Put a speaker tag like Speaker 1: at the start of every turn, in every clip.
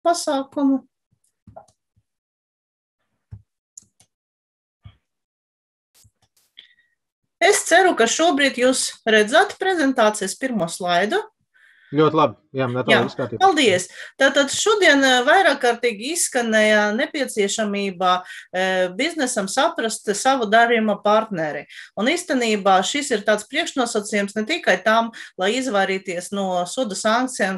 Speaker 1: pasākumu. Es ceru, ka šobrīd jūs redzat prezentācijas pirmo slaidu.
Speaker 2: Ļoti labi. Jā,
Speaker 1: paldies. Tātad šodien vairāk kārtīgi izskanēja nepieciešamība biznesam saprast savu darījuma partneri. Un īstenībā šis ir tāds priekšnosacījums ne tikai tam, lai izvairīties no soda sankcijām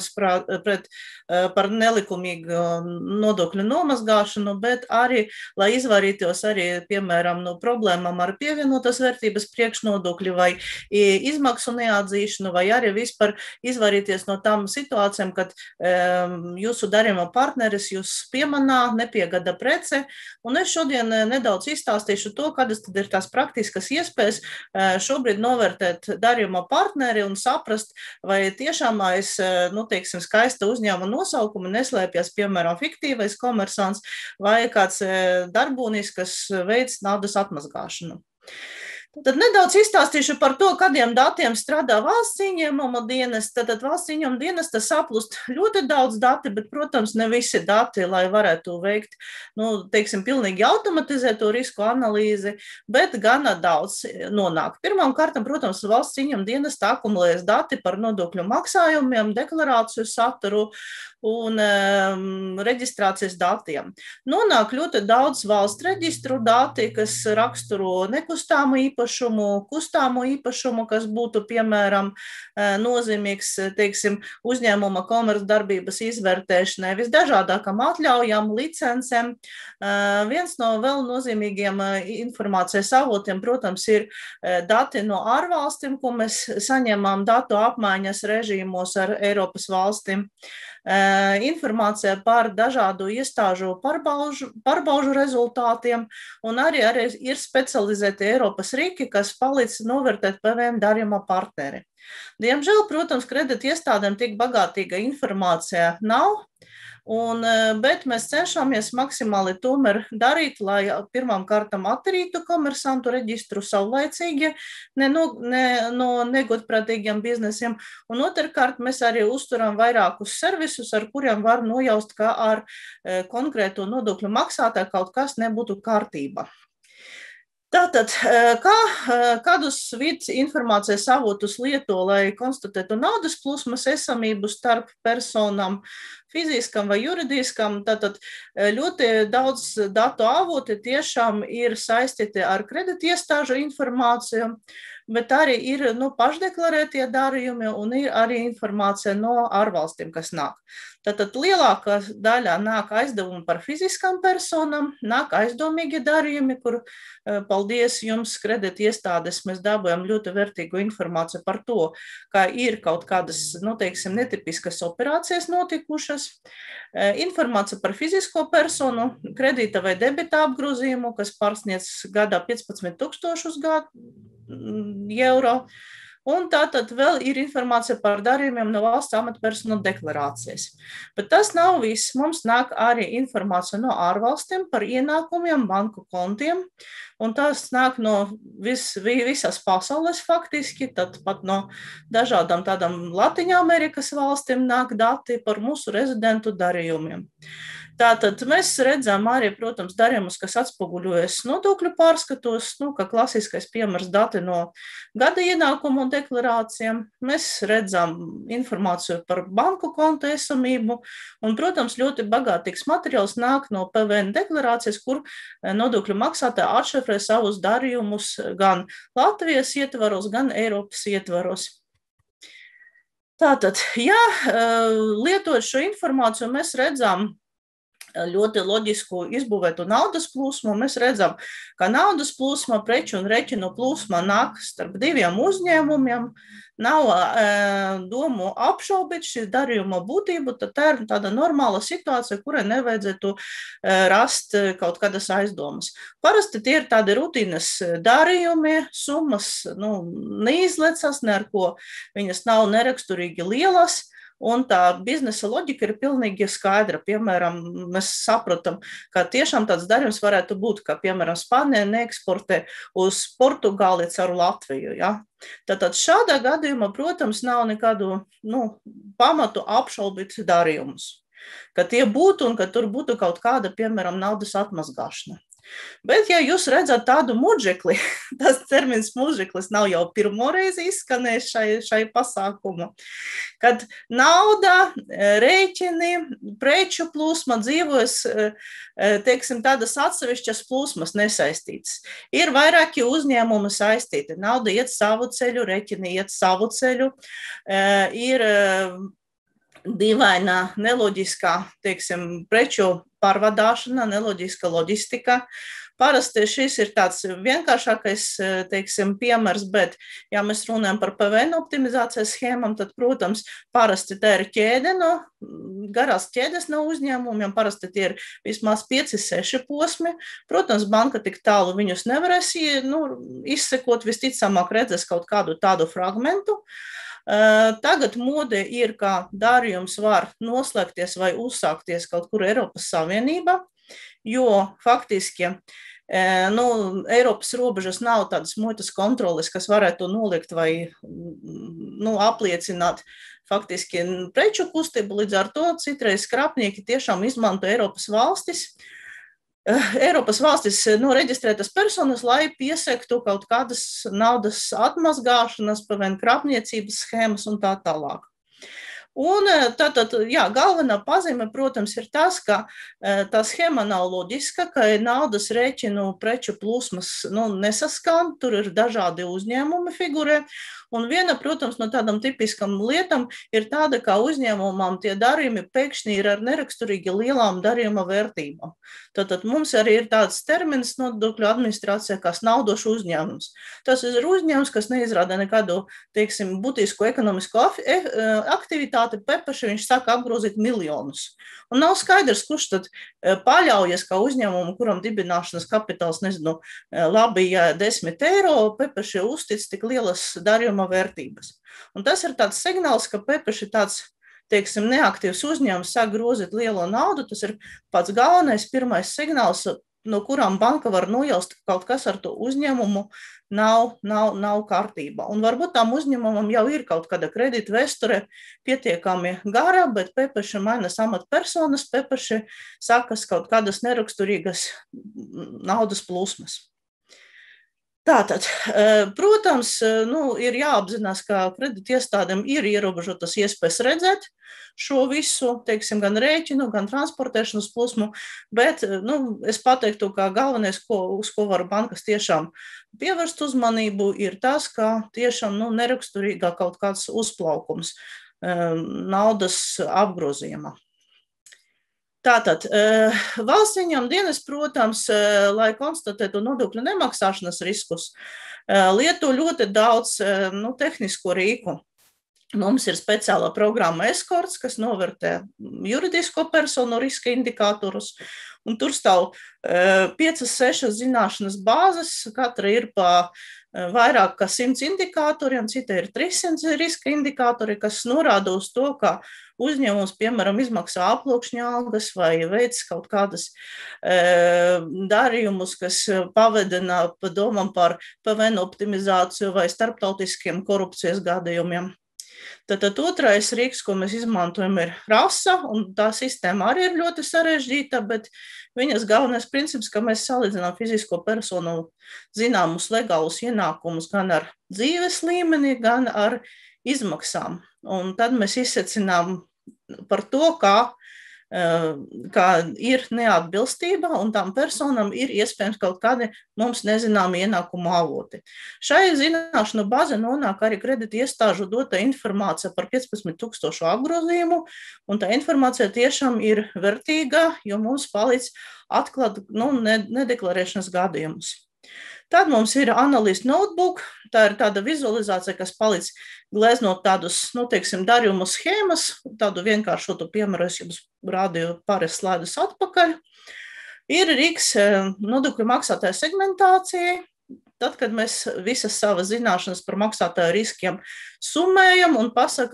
Speaker 1: par nelikumīgu nodokļu nomazgāšanu, bet arī, lai izvairītos arī, piemēram, no problēmām ar pievienotās vērtības priekšnodokļu vai izmaksu neatzīšanu, vai arī vispār izvairīties no tām situācijām, kad jūsu darījuma partneris jūs piemanā, nepiegada prece. Un es šodien nedaudz izstāstīšu to, kādas tad ir tās praktiskas iespējas šobrīd novērtēt darījuma partneri un saprast, vai tiešām aiz, teiksim, skaista uzņēmuma nosaukuma neslēpjas, piemēram, fiktīvais komersants vai kāds darbūnis, kas veids naudas atmazgāšanu. Tad nedaudz izstāstīšu par to, kādiem datiem strādā valsts ieņēmuma dienesta. Tad valsts ieņēmuma dienesta saplūst ļoti daudz dati, bet, protams, ne visi dati, lai varētu veikt, teiksim, pilnīgi automatizēto risku analīzi, bet gana daudz nonāk. Pirmām kārtām, protams, valsts ieņēmuma dienesta akumulējas dati par nodokļu maksājumiem, deklarāciju saturu un reģistrācijas datiem. Nonāk ļoti daudz valsts reģistru dati, kas raksturo nekustāmu īpašumu, kustāmu īpašumu, kas būtu, piemēram, nozīmīgs, teiksim, uzņēmuma komercdarbības izvērtēšanai, visdažādākām atļaujām, licencēm. Viens no vēl nozīmīgiem informācijas avotiem, protams, ir dati no ārvalstīm, ko mēs saņemam datu apmaiņas režīmos ar Eiropas valstīm. Informācija par dažādu iestāžu pārbaužu rezultātiem, un arī ir specializēti Eiropas rīki, kas palīdz novērtēt PVN darījuma partneri. Diemžēl, protams, kredita iestādēm tik bagātīga informācija nav, bet mēs cenšamies maksimāli tomēr darīt, lai pirmām kārtām attīrītu komersantu reģistru saulaicīgi no negodprātīgiem biznesiem, un otrkārt mēs arī uzturam vairākus servisus, ar kuriem var nojaust, ka ar konkrēto nodokļu maksātāju kaut kas nebūtu kārtībā. Tātad, kādus vidas informācijas avotus lieto, lai konstatētu naudas plūsmas esamību starp personām, fiziskam vai juridiskam, tātad ļoti daudz datu avoti tiešām ir saistīti ar kreditiestāžu informāciju, bet arī ir pašdeklarētie darījumi un ir arī informācija no ārvalstīm, kas nāk. Tātad lielākā daļa nāk aizdevumi par fiziskām personām, nāk aizdomīgi darījumi, kur, paldies jums, kreditiestādes, mēs dabūjam ļoti vērtīgu informāciju par to, ka ir kaut kādas, teiksim, netipiskas operācijas notikušas. Informācija par fizisko personu, kredīta vai debita apgrozījumu, kas pārsniedz gadā 15,000 eiro. Un tātad vēl ir informācija par darījumiem no valsts amatpersonu deklarācijas. Bet tas nav viss. Mums nāk arī informācija no ārvalstīm par ienākumiem, banku kontiem, un tas nāk no visas pasaules faktiski, tad pat no dažādām tādām Latviņamerikas valstīm nāk dati par mūsu rezidentu darījumiem. Tātad mēs redzam arī, protams, darījumus, kas atspoguļojas nodokļu pārskatos, kā klasiskais piemērs dati no gada ienākumu deklarācijām. Mēs redzam informāciju par banku kontu esamību, un, protams, ļoti bagātīgs materiāls nāk no PVN deklarācijas, kur nodokļu maksātāji atšifrē savus darījumus gan Latvijas ietvaros, gan Eiropas ietvaros. Tātad, lietojot šo informāciju, mēs redzam ļoti loģisku izbūvētu naudas plūsmu. Mēs redzam, ka naudas plūsma, preču un reķinu plūsma nāk starp diviem uzņēmumiem. Nav domu apšaubīt šī darījuma būtību, tad tā ir tāda normāla situācija, kurai nevajadzētu rast kaut kādas aizdomas. Parasti tie ir tādi rutīnas darījumi, summas neizlecas, ne ar ko viņas nav neraksturīgi lielas. Un tā biznesa loģika ir pilnīgi skaidra. Piemēram, mēs saprotam, ka tiešām tāds darījums varētu būt, ka, piemēram, Spānija neeksportē uz Portugāli caur Latviju. Ja? Tātad šādā gadījumā, protams, nav nekādu pamatu apšaubīt darījumus. ka tie būtu un ka tur būtu kaut kāda, piemēram, naudas atmazgāšana. Bet, ja jūs redzat tādu muģekli, tas termins muģeklis nav jau pirmo reizi izskanējis šai pasākumu, kad nauda, rēķini, preču plūsma dzīvojas, teiksim, tādas atsevišķas plūsmas nesaistītas. Ir vairāki uzņēmumi saistīti. Nauda iet savu ceļu, rēķini iet savu ceļu, ir dīvaina, neloģiskā, teiksim, preču pārvadāšana, neloģiska loģistika. Parasti šis ir tāds vienkāršākais, teiksim, piemērs, bet, ja mēs runājam par PVN optimizācijas schēmām, tad, protams, parasti tā ir ķēde garās ķēdes no uzņēmumiem, parasti tie ir vismaz 5-6 posmi. Protams, banka tik tālu viņus nevarēs izsekot, visticamāk redzēs kaut kādu tādu fragmentu. Tagad mode ir, ka darījums var noslēgties vai uzsākties kaut kur Eiropas Savienībā, jo faktiski Eiropas robežas nav tādas muitas kontroles, kas varētu noliegt vai apliecināt faktiski preču kustību. Līdz ar to citreiz krāpnieki tiešām izmanto Eiropas valstis reģistrētas personas, lai piesektu kaut kādas naudas atmazgāšanas, PVN krāpniecības schēmas un tā tālāk. Un tātad, galvenā pazīme, protams, ir tas, ka tā schēma nav loģiska, ka naudas rēķinu preču plūsmas nesaskan, tur ir dažādi uzņēmumi figurē. Un viena, protams, no tādām tipiskām lietām ir tāda, ka uzņēmumam tie darījumi pēkšņi ir ar neraksturīgi lielām darījuma vērtībām. Tātad mums arī ir tāds termins nodokļu administrācijā, kā naudošu uzņēmums. Tas ir uzņēmums, kas neizrāda nekādu, teiksim, būtisku ekonomisko aktivitāti, pepaši viņš saka apgrozīt miljonus. Un nav skaidrs, kurš tad paļaujas, ka uzņēmumu, kuram dibināšanas kapitāls, labi, ja 10 eiro, pepaši uztic tik lielas darījuma vērtības. Un tas ir tāds signāls, ka pepaši tāds, teiksim, neaktīvs uzņēmums sāk grozīt lielo naudu. Tas ir pats galvenais, pirmais signāls, no kurām banka var nojaust, ka kaut kas ar to uzņēmumu nav kārtībā. Un varbūt tam uzņēmumam jau ir kaut kāda kredīta vēsture pietiekami gara, bet pepaši mainas amatpersonas, pepaši sākas kaut kādas neraksturīgas naudas plūsmas. Tātad, protams, ir jāapzinās, ka kredīta iestādēm ir ierobežotas iespējas redzēt šo visu, teiksim, gan rēķinu, gan transportēšanas plūsmu, bet es pateiktu, ka galvenais, uz ko var bankas tiešām pievērst uzmanību, ir tas, ka tiešām neraksturīgā kaut kāds uzplaukums naudas apgrozījumā. Tātad, valsts ieņēmuma dienests, protams, lai konstatētu nodokļu nemaksāšanas riskus, lieto ļoti daudz tehnisko rīku. Mums ir speciāla programma Eskorts, kas novērtē juridisko personu riska indikātorus, un tur stāv 5-6 zināšanas bāzes, katra ir pa vairāk kā 100 indikātoriem, cita ir 300 riska indikātori, kas norāda uz to, ka uzņēmums, piemēram, izmaksā aploksņa algas vai veic kaut kādas darījumus, kas pavedina pa domam par PVN optimizāciju vai starptautiskiem korupcijas gadījumiem. Tātad otrais rīks, ko mēs izmantojam, ir rasa, un tā sistēma arī ir ļoti sarežģīta, bet viņas galvenais princips, ka mēs salīdzinām fizisko personu zināmus legālus ienākumus gan ar dzīves līmeni, gan ar izmaksām. Un tad mēs izsecinām par to, ka ir neatbilstība un tām personām ir iespējams kaut kādi mums nezināmi ienākumu avoti. Šai zināšanu bāze nonāk arī kredīta iestāžu dota informācija par 15,000 apgrozījumu, un tā informācija tiešām ir vērtīga, jo mums palīdz atklāt nedeklarēšanas gadījumus. Tad mums ir analīzes notebook, tā ir tāda vizualizācija, kas palīdz gleznot tādus, teiksim, darījumu schēmas, tādu vienkāršotu piemēru es jums rādīju pāris slaidus atpakaļ. Ir rīks nodokļu maksātāju segmentācijai. Tad, kad mēs visas savas zināšanas par maksātāju riskiem summējam un pasakam,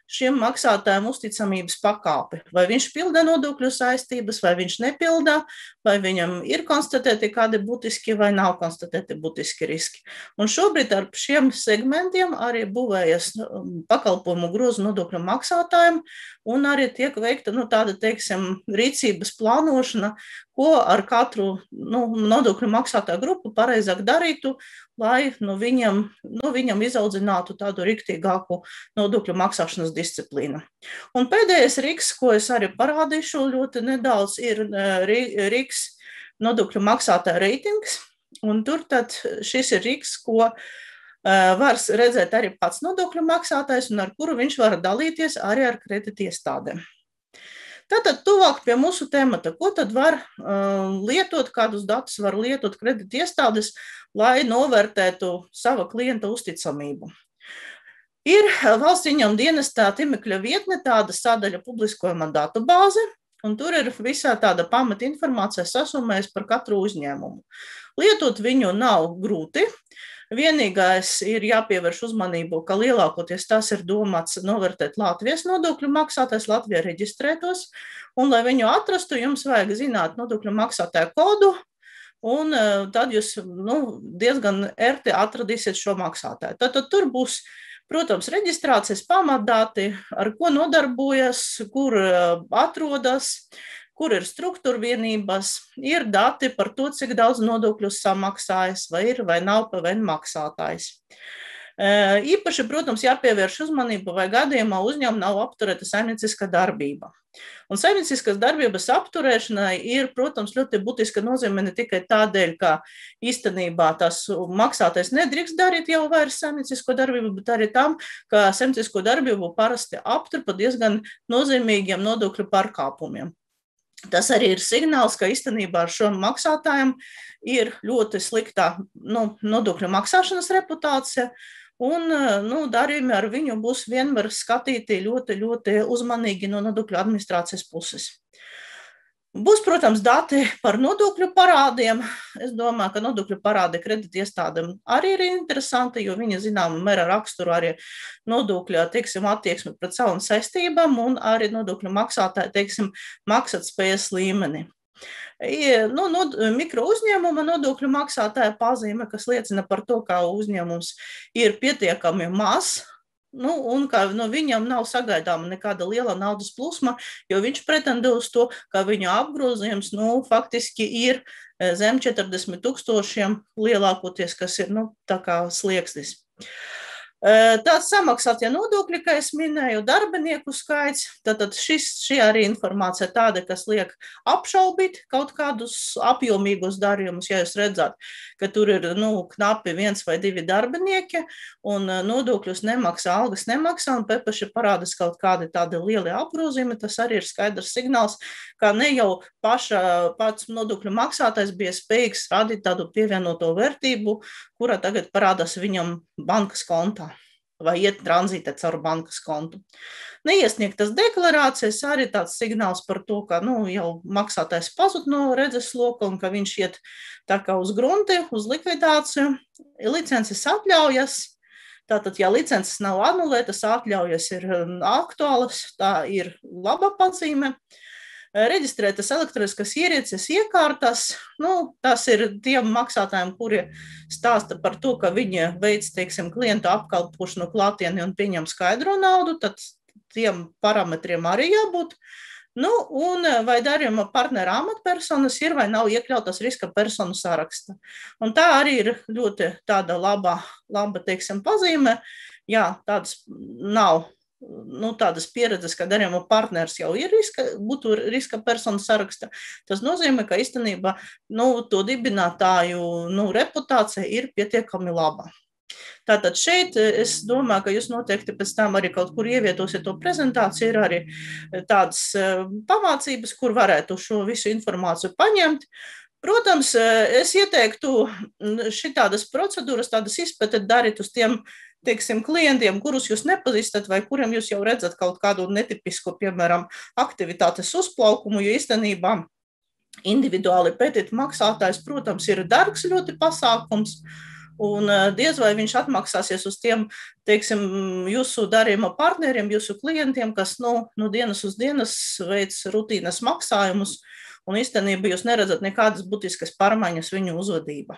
Speaker 1: šiem maksātājiem uzticamības pakāpi. Vai viņš pilda nodokļu saistības, vai viņš nepilda, vai viņam ir konstatēti kādi būtiski vai nav konstatēti būtiski riski. Un šobrīd ar šiem segmentiem arī būvējas pakalpojumu grozu nodokļu maksātājiem un arī tiek veikta tāda, teiksim, rīcības plānošana, ko ar katru nodokļu maksātāju grupu pareizāk darītu, lai viņam izaudzinātu tādu riktīgāku nodokļu maksāšanas disciplīnu. Un pēdējais riks, ko es arī parādīšu ļoti nedaudz, ir riks nodokļu maksātāja reitings. Un tur tad šis ir riks, ko var redzēt arī pats nodokļu maksātājs un ar kuru viņš var dalīties arī ar kreditiestādēm. Tātad tuvāk pie mūsu temata, ko tad var lietot, kādus datus var lietot kreditiestādes, lai novērtētu sava klienta uzticamību. Ir valsts ieņēmuma dienestā tīmekļa vietne, tāda sadaļa publiskojuma datubāze, un tur ir visā tāda pamata informācija sasumējas par katru uzņēmumu. Lietot viņu nav grūti. Vienīgais ir jāpievērš uzmanību, ka lielākoties tas ir domāts novērtēt Latvijas nodokļu maksātājs, Latvijā reģistrētos, un, lai viņu atrastu, jums vajag zināt nodokļu maksātāju kodu, un tad jūs diezgan ērti atradīsiet šo maksātāju. Tad tur būs, protams, reģistrācijas pamatdati, ar ko nodarbojas, kur atrodas, kur ir struktūra vienības, ir dati par to, cik daudz nodokļus samaksājas, vai ir vai nav PVN maksātājs. Īpaši, protams, jāpievērš uzmanība, vai gadījumā uzņēmuma nav apturēta saimnieciska darbība. Un saimnieciskas darbības apturēšanai ir, protams, ļoti būtiska nozīme ne tikai tādēļ, ka īstenībā tas maksātais nedrīkst darīt jau vairs saimniecisko darbību, bet arī tam, ka saimniecisko darbību parasti aptur pa diezgan nozīmīgiem nodokļu pārkāpumiem. Tas arī ir signāls, ka īstenībā ar šo maksātājiem ir ļoti slikta nodokļu maksāšanas reputācija, un darījumi ar viņu būs vienmēr skatīti ļoti, ļoti uzmanīgi no nodokļu administrācijas puses. Būs, protams, dati par nodokļu parādiem. Es domāju, ka nodokļu parādi kreditiestādēm arī ir interesanti, jo viņi zināmā mērā raksturo arī nodokļu, attieksmi pret savām saistībām un arī nodokļu maksātāju, maksātspējas līmeni. Mikro uzņēmuma nodokļu maksātāja pazīme, kas liecina par to, ka uzņēmums ir pietiekami mazs, un ka viņam nav sagaidāma nekāda liela naudas plūsma, jo viņš pretendē uz to, ka viņu apgrozījums faktiski ir zem 40,000 lielākoties, kas ir tā kā slieksnis. Tāds samaksātie nodokļi, kā es minēju, darbinieku skaits, tātad šī arī informācija tāda, kas liek apšaubīt kaut kādus apjomīgus darījumus, ja jūs redzat, ka tur ir knapi 1 vai 2 darbinieki un nodokļus nemaksā, algas nemaksā un pēpaši parādas kaut kādi tādi lieli apgrozījumi, tas arī ir skaidrs signāls, ka ne jau pats nodokļu maksātājs bija spējīgs radīt tādu pievienoto vērtību, kura tagad parādās viņam bankas kontā vai iet tranzītē caur bankas kontu. Neiesniegtas deklarācijas arī tāds signāls par to, ka jau maksātājs pazud no redzesloka un ka viņš iet tā kā uz grunti, uz likvidāciju. Licences atļaujas, tātad, ja licences nav anulētas, atļaujas ir aktuālas, tā ir laba pazīme. Reģistrētas elektroniskas ierīces iekārtas, tas ir tiem maksātājiem, kuri stāsta par to, ka viņi veic, klientu apkalpošanu klātienī un pieņem skaidro naudu, tad tiem parametriem arī jābūt. Un vai darījuma partnera amatpersonas ir vai nav iekļautas riska personu saraksta. Un tā arī ir ļoti tāda laba pazīme. Jā, tādas nav. Tādas pieredzes, ka darījuma partners jau ir būtu riska personu saraksta, tas nozīmē, ka īstenībā to dibinātāju reputācija ir pietiekami laba. Tātad šeit es domāju, ka jūs noteikti pēc tam arī kaut kur ievietosiet to prezentāciju, ir arī tādas pamācības, kur varētu šo visu informāciju paņemt. Protams, es ieteiktu šitādas procedūras, tādas izpētes darīt uz tiem klientiem, kurus jūs nepazīstat vai kuriem jūs jau redzat kaut kādu netipisku, piemēram, aktivitātes uzplaukumu, jo īstenībā individuāli pētīt maksātājs, protams, ir dārgs ļoti pasākums, un diez vai viņš atmaksāsies uz tiem, teiksim, jūsu darījuma partneriem, jūsu klientiem, kas, dienas uz dienas veic rutīnas maksājumus, un īstenībā jūs neredzat nekādas būtiskas pārmaiņas viņu uzvedībā.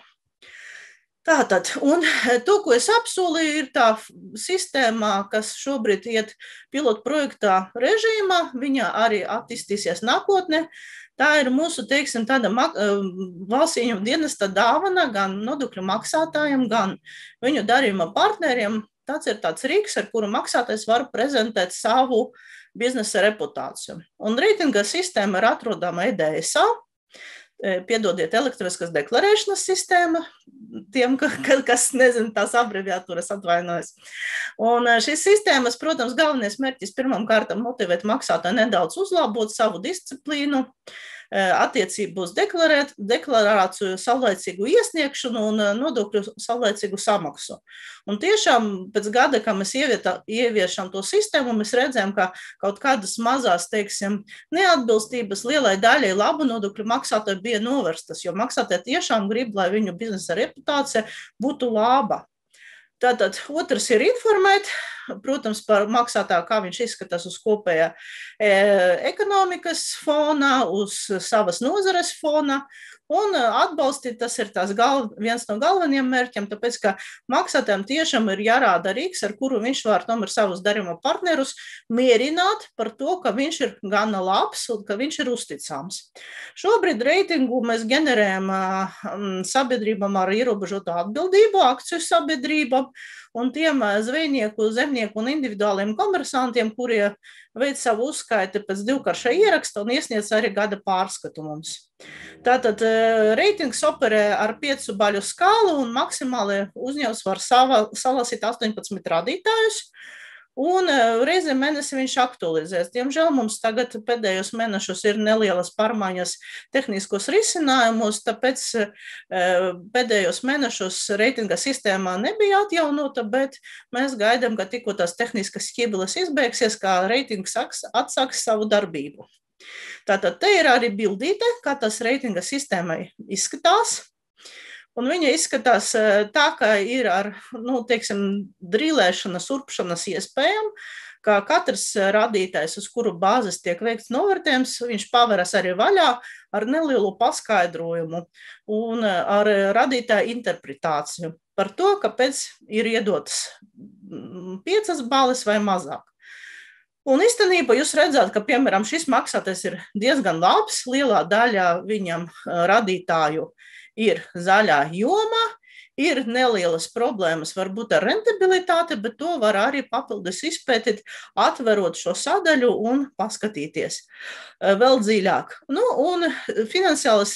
Speaker 1: Tātad, un to, ko es apsolīju, ir tā sistēma, kas šobrīd iet pilotu projektā režīmā, viņa arī attīstīsies nākotnē. Tā ir mūsu, teiksim, tāda valsts ieņēmuma dienesta dāvana gan nodokļu maksātājiem, gan viņu darījuma partneriem. Tas ir tāds rīks, ar kuru maksātājs var prezentēt savu biznesa reputāciju. Un reitinga sistēma ir atrodama EDSA. Piedodiet, elektroniskas deklarēšanas sistēma, tiem, kas nezina tās abreviatūras, atvainojas. Un šīs sistēmas, protams, galvenais mērķis pirmām kārtām motivēt maksātāju nedaudz uzlabot savu disciplīnu, attiecību uz deklarāciju saulaicīgu iesniegšanu un nodokļu saulaicīgu samaksu. Un tiešām pēc gada, kad mēs ieviešam to sistēmu, mēs redzējām, ka kaut kādas mazās, teiksim, neatbilstības lielai daļai labu nodokļu maksātāju bija novērstas, jo maksātāji tiešām grib, lai viņu biznesa reputācija būtu laba. Tātad otrs ir informēt, protams, par maksātāju, kā viņš izskatās uz kopējā ekonomikas fona, uz savas nozares fona, un atbalstīt, tas ir viens no galvenajiem mērķiem, tāpēc, ka maksātājiem tiešām ir jārāda rīks, ar kuru viņš var tomēr savus darījuma partnerus mierināt par to, ka viņš ir gana labs un ka viņš ir uzticams. Šobrīd reitingu mēs generējam sabiedrībām ar ierobežotu atbildību, akciju sabiedrībām, un tiem zvejnieku, zemnieku un individuāliem komersantiem, kurie veic savu uzskaiti pēc divkarša ieraksta un iesniedz arī gada pārskatu mums. Tātad reitings operē ar 5 baļu skālu un maksimāli uzņēmums var salasīt 18 rādītājus. Un reizē mēnesi viņš aktualizēs. Diemžēl mums tagad pēdējos mēnešus ir nelielas pārmaiņas tehniskos risinājumos, tāpēc pēdējos mēnešus reitinga sistēmā nebija atjaunota, bet mēs gaidām, ka tikko tās tehniskas ķibeles izbeigsies, kā reitings atsāks savu darbību. Tātad te ir arī bildīte, kā tas reitinga sistēmai izskatās. Un viņa izskatās tā, ka ir ar, teiksim, drīlēšanas, urpšanas iespējām, ka katrs rādītājs, uz kuru bāzes tiek veikts novērtējums, viņš paveras arī vaļā ar nelielu paskaidrojumu un ar rādītāju interpretāciju par to, kāpēc ir iedotas 5 balles vai mazāk. Un īstenībā jūs redzat, ka, piemēram, šis maksātājs ir diezgan labs, lielā daļā viņam rādītāju ir zaļā jomā, ir nelielas problēmas varbūt ar rentabilitāti, bet to var arī papildus izpētīt, atverot šo sadaļu un paskatīties vēl dziļāk. Un finansiālas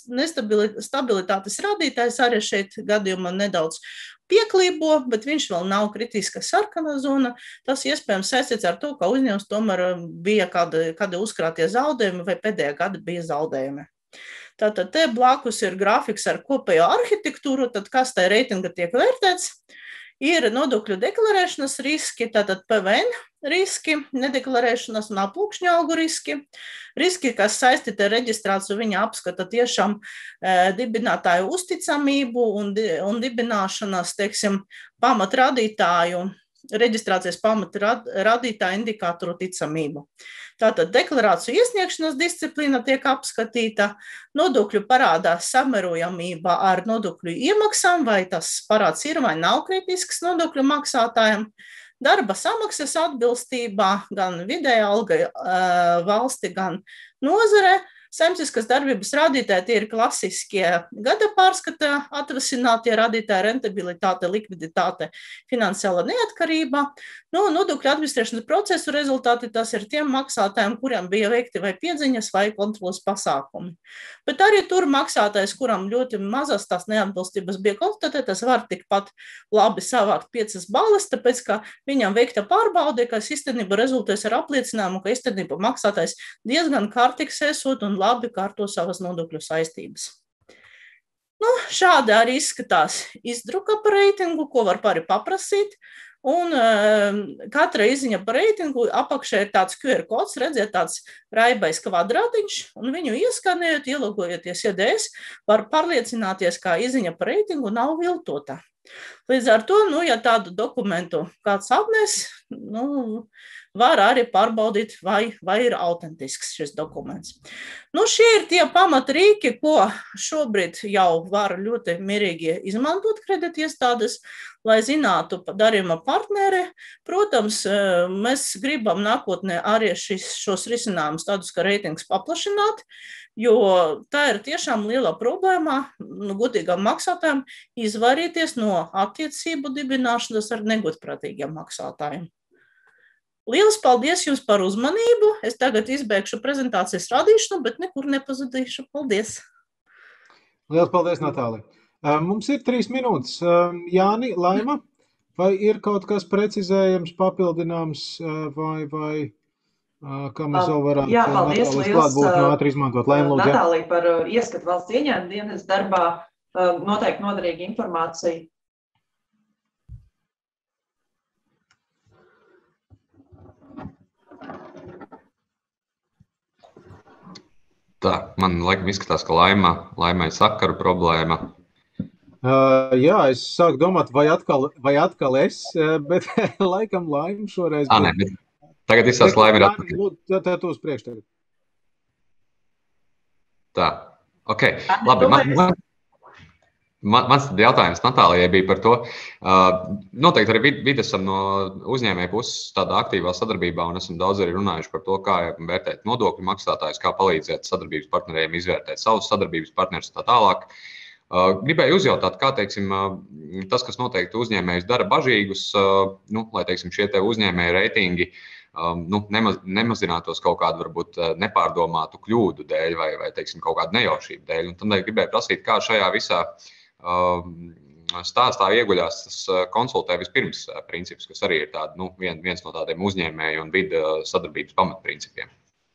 Speaker 1: stabilitātes rādītājs arī šeit gadījumā nedaudz pieklībo, bet viņš vēl nav kritiska sarkana zona. Tas iespējams saistīts ar to, ka uzņēmums tomēr bija kādi uzkrātie zaudējumi vai pēdējā gada bija zaudējumi. Tātad te blakus ir grafiks ar kopējo arhitektūru, tad kas tai reitinga tiek vērtēts, ir nodokļu deklarēšanas riski, tātad PVN riski, nedeklarēšanas un apūkšņu algu riski, kas saistīti ar reģistrāciju, viņa apskata tiešām dibinātāju uzticamību un dibināšanas, teiksim, pamatrādītāju, reģistrācijas pamatrādītāju indikātoru ticamību. Tātad deklarāciju iesniegšanas disciplīna tiek apskatīta, nodokļu parādā samērojamība ar nodokļu iemaksām, vai tas parāds ir vai nav kritisks nodokļu maksātājiem, darba samaksas atbilstībā gan vidēja alga valsti, gan nozare, saimnieciskas darbības rādītāji, tie ir klasiskie gada pārskata atvasinātie rādītāji, rentabilitāte, likviditāte, finansiāla neatkarība. Nodokļu administrēšanas procesu rezultāti tas ir tiem maksātājiem, kuriem bija veikti vai piedziņas vai kontrolas pasākumi. Bet arī tur maksātājs, kuram ļoti mazas tās neatbilstības bija konstatētas, var tikpat labi savākt 5 balles, tāpēc, ka viņam veikta pārbaude, kas īstenībā rezultēs ar apliecinājumu, ka īstenībā maksātājs diezgan kārtīgs esot un labi kārto savas nodokļu saistības. Šādi arī izskatās izdruka par reitingu, ko var arī paprasīt. Un katra izziņa par reitingu apakšē ir tāds QR kods, redziet, tāds raibais kvadrātiņš, un viņu ieskanējot, ielogojieties IDS, var pārliecināties, kā izziņa par reitingu nav viltota. Līdz ar to, ja tādu dokumentu kāds apnes, var arī pārbaudīt, vai ir autentisks šis dokuments. Šie ir tie pamatrīki, ko šobrīd jau var ļoti mierīgi izmantot kreditiestādes, lai zinātu darījuma partneri. Protams, mēs gribam nākotnē arī šos risinājumus tādus, kā reitings paplašināt, jo tā ir tiešām liela problēma godīgām maksātājiem izvairīties no attiecību dibināšanas ar negodprātīgiem maksātājiem. Lielas paldies jums par uzmanību. Es tagad izbeigšu prezentācijas radīšanu, bet nekur nepazudīšu. Paldies!
Speaker 2: Lielas paldies, Natālija! Mums ir 3 minūtes. Jāni, Laima, vai ir kaut kas precizējams, papildināms, vai kā mēs vēl varētu Natālijas klātbūtni ātri izmantot? Laima, lūdzu.
Speaker 3: Natālija, par ieskatu valsts ieņēmuma dienas darbā noteikti noderīga informācija.
Speaker 4: Tā, man laikam izskatās, ka Laimai sakaru problēma.
Speaker 2: Jā, es sāku domāt, vai atkal es, bet laikam Laima šoreiz...
Speaker 4: Nē, bet tagad izsās Laima ir atpakaļ.
Speaker 2: Lūdzu, tā uz priekš tagad.
Speaker 4: Tā, ok, labi. Mans jautājums Natālijai bija par to. Noteikti arī esam no uzņēmēja puses tādā aktīvā sadarbībā un esam daudz arī runājuši par to, kā vērtēt nodokļu maksātājus, kā palīdzēt sadarbības partneriem izvērtēt savus sadarbības partnerus tā tālāk. Gribēju uzjautāt, kā, teiksim, tas, kas noteikti uzņēmējus dara bažīgus, lai, teiksim, šie te uzņēmēju reitingi nemazinātos kaut kādu varbūt nepārdomātu kļūdu dēļ vai teiksim, kaut kādu nejaušību dēļ. Un tad gribēju prasīt, kā šajā visā stāstā ieguļās tas konsultē vispirms princips, kas arī ir viens no tādiem uzņēmēju un vidu sadarbības pamatprincipiem.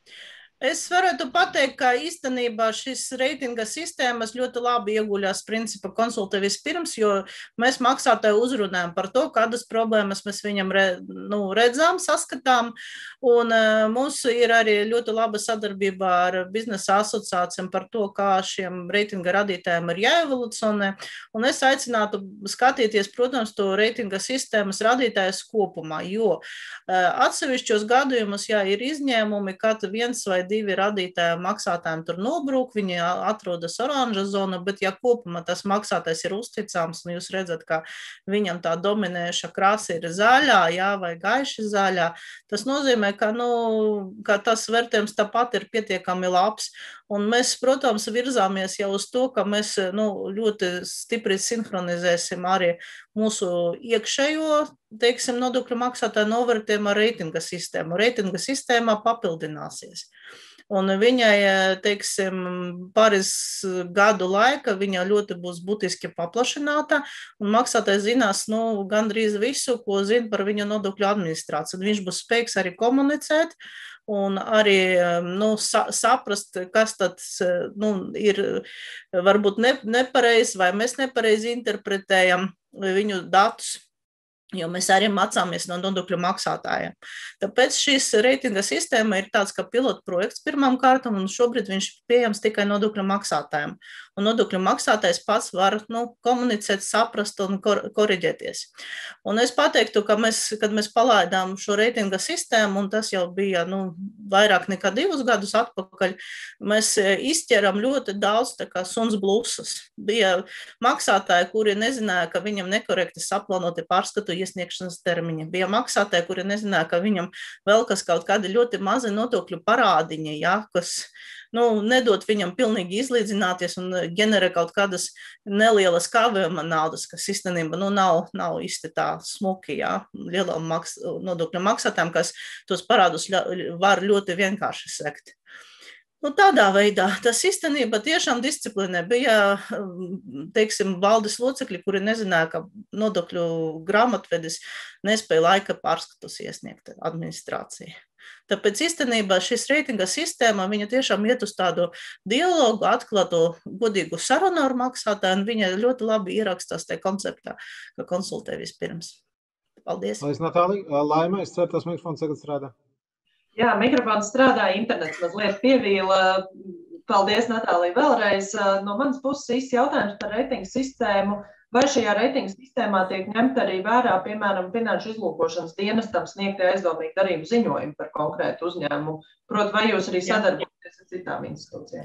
Speaker 1: Es varētu pateikt, ka īstenībā šis reitinga sistēmas ļoti labi ieguļās principa konsultē vispirms, jo mēs maksātāju uzrunājam par to, kādas problēmas mēs viņam redzām, saskatām, un mums ir arī ļoti laba sadarbība ar biznesa asociācijām par to, kā šiem reitinga radītājiem ir jāevolucionē, un es aicinātu skatīties, protams, to reitinga sistēmas radītājus kopumā, jo atsevišķos gadījumus, ir izņēmumi, kad viens vai 2 radītāji maksātājiem tur nobrūk, viņi atrodas oranža zona, bet ja kopumā tas maksātājs ir uzticams, un jūs redzat, ka viņam tā dominējuša krāsa ir zaļā, vai gaiši zaļā, tas nozīmē, ka tas vērtējums tāpat ir pietiekami labs. Un mēs, protams, virzāmies jau uz to, ka mēs ļoti stipri sinhronizēsim arī mūsu iekšējo, teiksim, nodokļu maksātāju novērtējumu ar reitinga sistēmu. Reitinga sistēmā papildināsies. Un viņai, teiksim, pāris gadu laika viņa ļoti būs būtiski paplašināta, un maksātājs zinās, gandrīz visu, ko zina par viņu nodokļu administrāciju. Viņš būs spējīgs arī komunicēt, un arī saprast, kas tad ir varbūt nepareizi, vai mēs nepareizi interpretējam viņu datus, jo mēs arī mācāmies no nodokļu maksātājiem. Tāpēc šīs reitinga sistēma ir tāds kā pilota projekts pirmām kārtām, un šobrīd viņš pieejams tikai nodokļu maksātājiem. Un nodokļu maksātājs pats var komunicēt, saprast un koriģēties. Un es pateiktu, ka kad mēs palaidām šo reitinga sistēmu, un tas jau bija vairāk nekā 2 gadus atpakaļ, mēs izķeram ļoti daudz tā kā suns blusas. Bija maksātāji, kuri nezināja, ka viņam nekorekti saplānoti pārskatu iesniegšanas termiņi. Bija maksātāji, kuri nezināja, ka viņam vēl kaut kādi ļoti mazi nodokļu parādiņi, kas nedod viņam pilnīgi izlīdzināties un ģenerē kaut kādas nelielas kavējuma naudas, kas īstenībā nav īsti tā smuki, lielām nodokļu maksātājiem, kas tos parādus var ļoti vienkārši sekt. Tādā veidā tas īstenībā tiešām disciplinē. Bija, teiksim, valdes locekļi, kuri nezināja, ka nodokļu grāmatvedis nespēja laika pārskatus iesniegt administrācijai. Tāpēc īstenībā šis reitinga sistēma, viņa tiešām iet uz tādu dialogu, atklātu, godīgu sarunu ar maksātāju, un viņa ļoti labi ierakstās tajā konceptā, ka konsultē vispirms. Paldies.
Speaker 2: Paldies, Natālija. Laima, es ceru, tas mikrofons tagad strādā.
Speaker 3: Jā, mikrofons strādā, internets mazliet pievīla. Paldies, Natālija, vēlreiz. No manas puses īsts jautājums par reitingu sistēmu. Vai šajā reitingu sistēmā tiek ņemta arī vērā, piemēram, finanšu izlūkošanas dienestam sniegtie aizdomīgi darījumu ziņojumi par konkrētu uzņēmumu? Proti, vai jūs arī sadarbojaties ar citām institūcijām?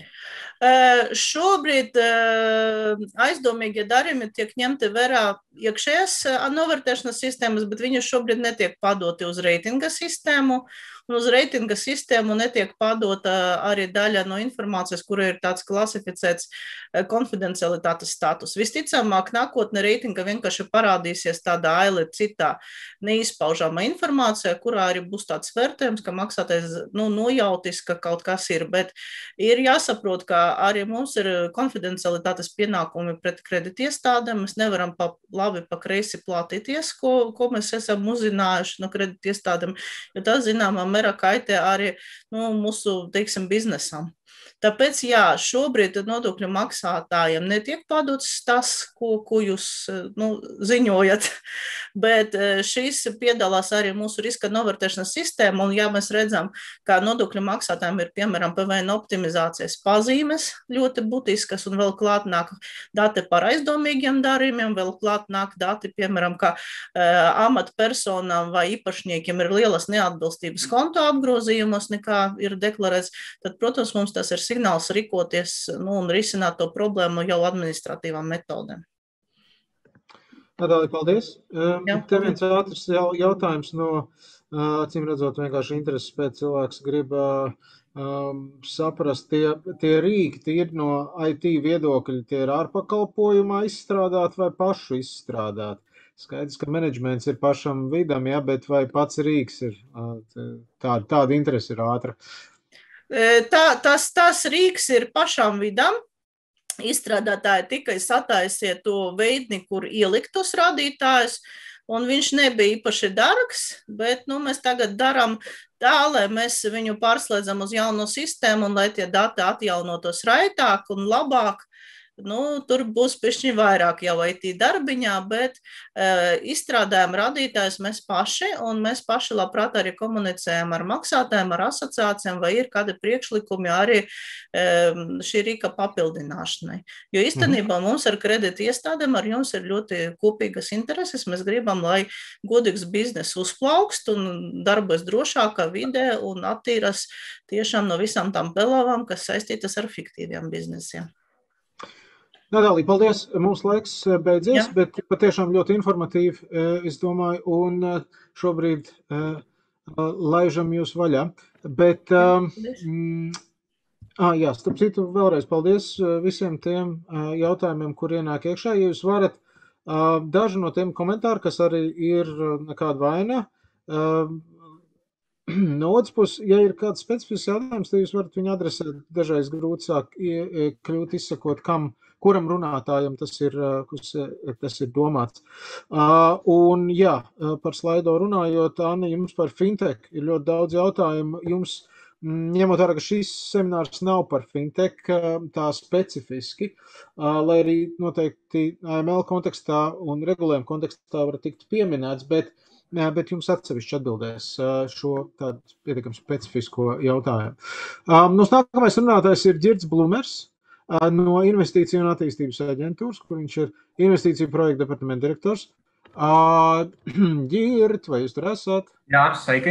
Speaker 1: Šobrīd aizdomīgie darījumi tiek ņemti vērā iekšējās novērtēšanas sistēmas, bet viņi šobrīd netiek padoti uz reitinga sistēmu. Un uz reitinga sistēmu netiek padota arī daļa no informācijas, kura ir tāds klasificēts konfidencialitātes status. Visticamāk, nākotnē reitinga vienkārši parādīsies tādā aili citā neizpaužama informācija, kurā arī būs tāds vērtējums, ka maksātais nojautis, ka kaut kas ir, bet ir jāsaprot, ka arī mums ir konfidencialitātes pienākumi pret kreditiestādēm. Mēs nevaram labi pa kreisi plātīties, ko mēs esam uzzinājuši no kreditiestādēm, jo tas, zināmā mērā, kaitē arī mūsu, teiksim, biznesam. Tāpēc, jā, šobrīd nodokļu maksātājiem netiek padots tas, ko jūs ziņojat, bet šīs piedalās arī mūsu riska novērtēšanas sistēma, un ja mēs redzam, ka nodokļu maksātājiem ir, piemēram, PVN optimizācijas pazīmes ļoti būtiskas, un vēl klāt nāk dati par aizdomīgiem darījumiem, vēl klāt nāk dati, piemēram, ka amatpersonām vai īpašniekiem ir lielas neatbilstības konto apgrozījumos, nekā ir deklarēts, tad, protams, mums tas ir signāls rīkoties un risināt to problēmu jau administratīvām metodēm.
Speaker 2: Natālija, paldies. Te viens ātrs jautājums no, acīm redzot, vienkārši intereses pēc cilvēks grib saprast, tie rīki, tie ir no IT viedokļa, tie ir ārpakalpojumā izstrādāt vai pašu izstrādāt. Skaidrs, ka menedžments ir pašam vidam, ja, bet vai pats rīks ir, tāda interese ir ātra.
Speaker 1: Tas rīks ir pašām vidām. Izstrādātāji tikai sataisiet to veidni, kur ielikt tos rādītājus, un viņš nebija īpaši dārgs, bet mēs tagad darām tā, lai mēs viņu pārslēdzam uz jauno sistēmu, un lai tie dati atjaunotos raitāk un labāk. Tur būs pišķiņ vairāk jau IT darbiņā, bet izstrādājam rādītājus mēs paši, un mēs paši labprāt arī komunicējam ar maksātājiem, ar asociācijām, vai ir kādi priekšlikumi arī šī rīka papildināšanai. Jo īstenībā mums ar kredita iestādēm ar jums ir ļoti kopīgas intereses. Mēs gribam, lai godīgs biznes uzplaukst un darbojas drošākā vidē un attīras tiešām no visām tām pelavām, kas saistītas ar fiktīviem biznesiem.
Speaker 2: Natālija, paldies. Mums laiks beidzies, bet patiešām ļoti informatīvi, es domāju, un šobrīd laižam jūs vaļā. Bet, starp citu, vēlreiz paldies visiem tiem jautājumiem, kur ienāk iekšā. Ja jūs varat daži no tiem komentāri, kas arī ir nekāda vaina, no otras puses, ja ir kāds specifisks jautājums, tad jūs varat viņu adresēt, dažreiz grūti sāk kļūt izsakot, kuram runātājam tas ir domāts. Un jā, par slaido runājot, Anna, jums par fintech ir ļoti daudz jautājumu. Jums, ņemot vērā, ka šis seminārs nav par fintech tā specifiski, lai arī noteikti AML kontekstā un regulējuma kontekstā var tikt pieminēts, bet jums atsevišķi atbildēs šo tādu pietiekami specifisko jautājumu. Mums nākamais runātājs ir Ģirds Blumers no Investīciju un attīstības aģentūras, kur viņš ir investīciju projekta departamenta direktors. Ģirt, vai jūs tur esat?
Speaker 5: Jā, sveiki.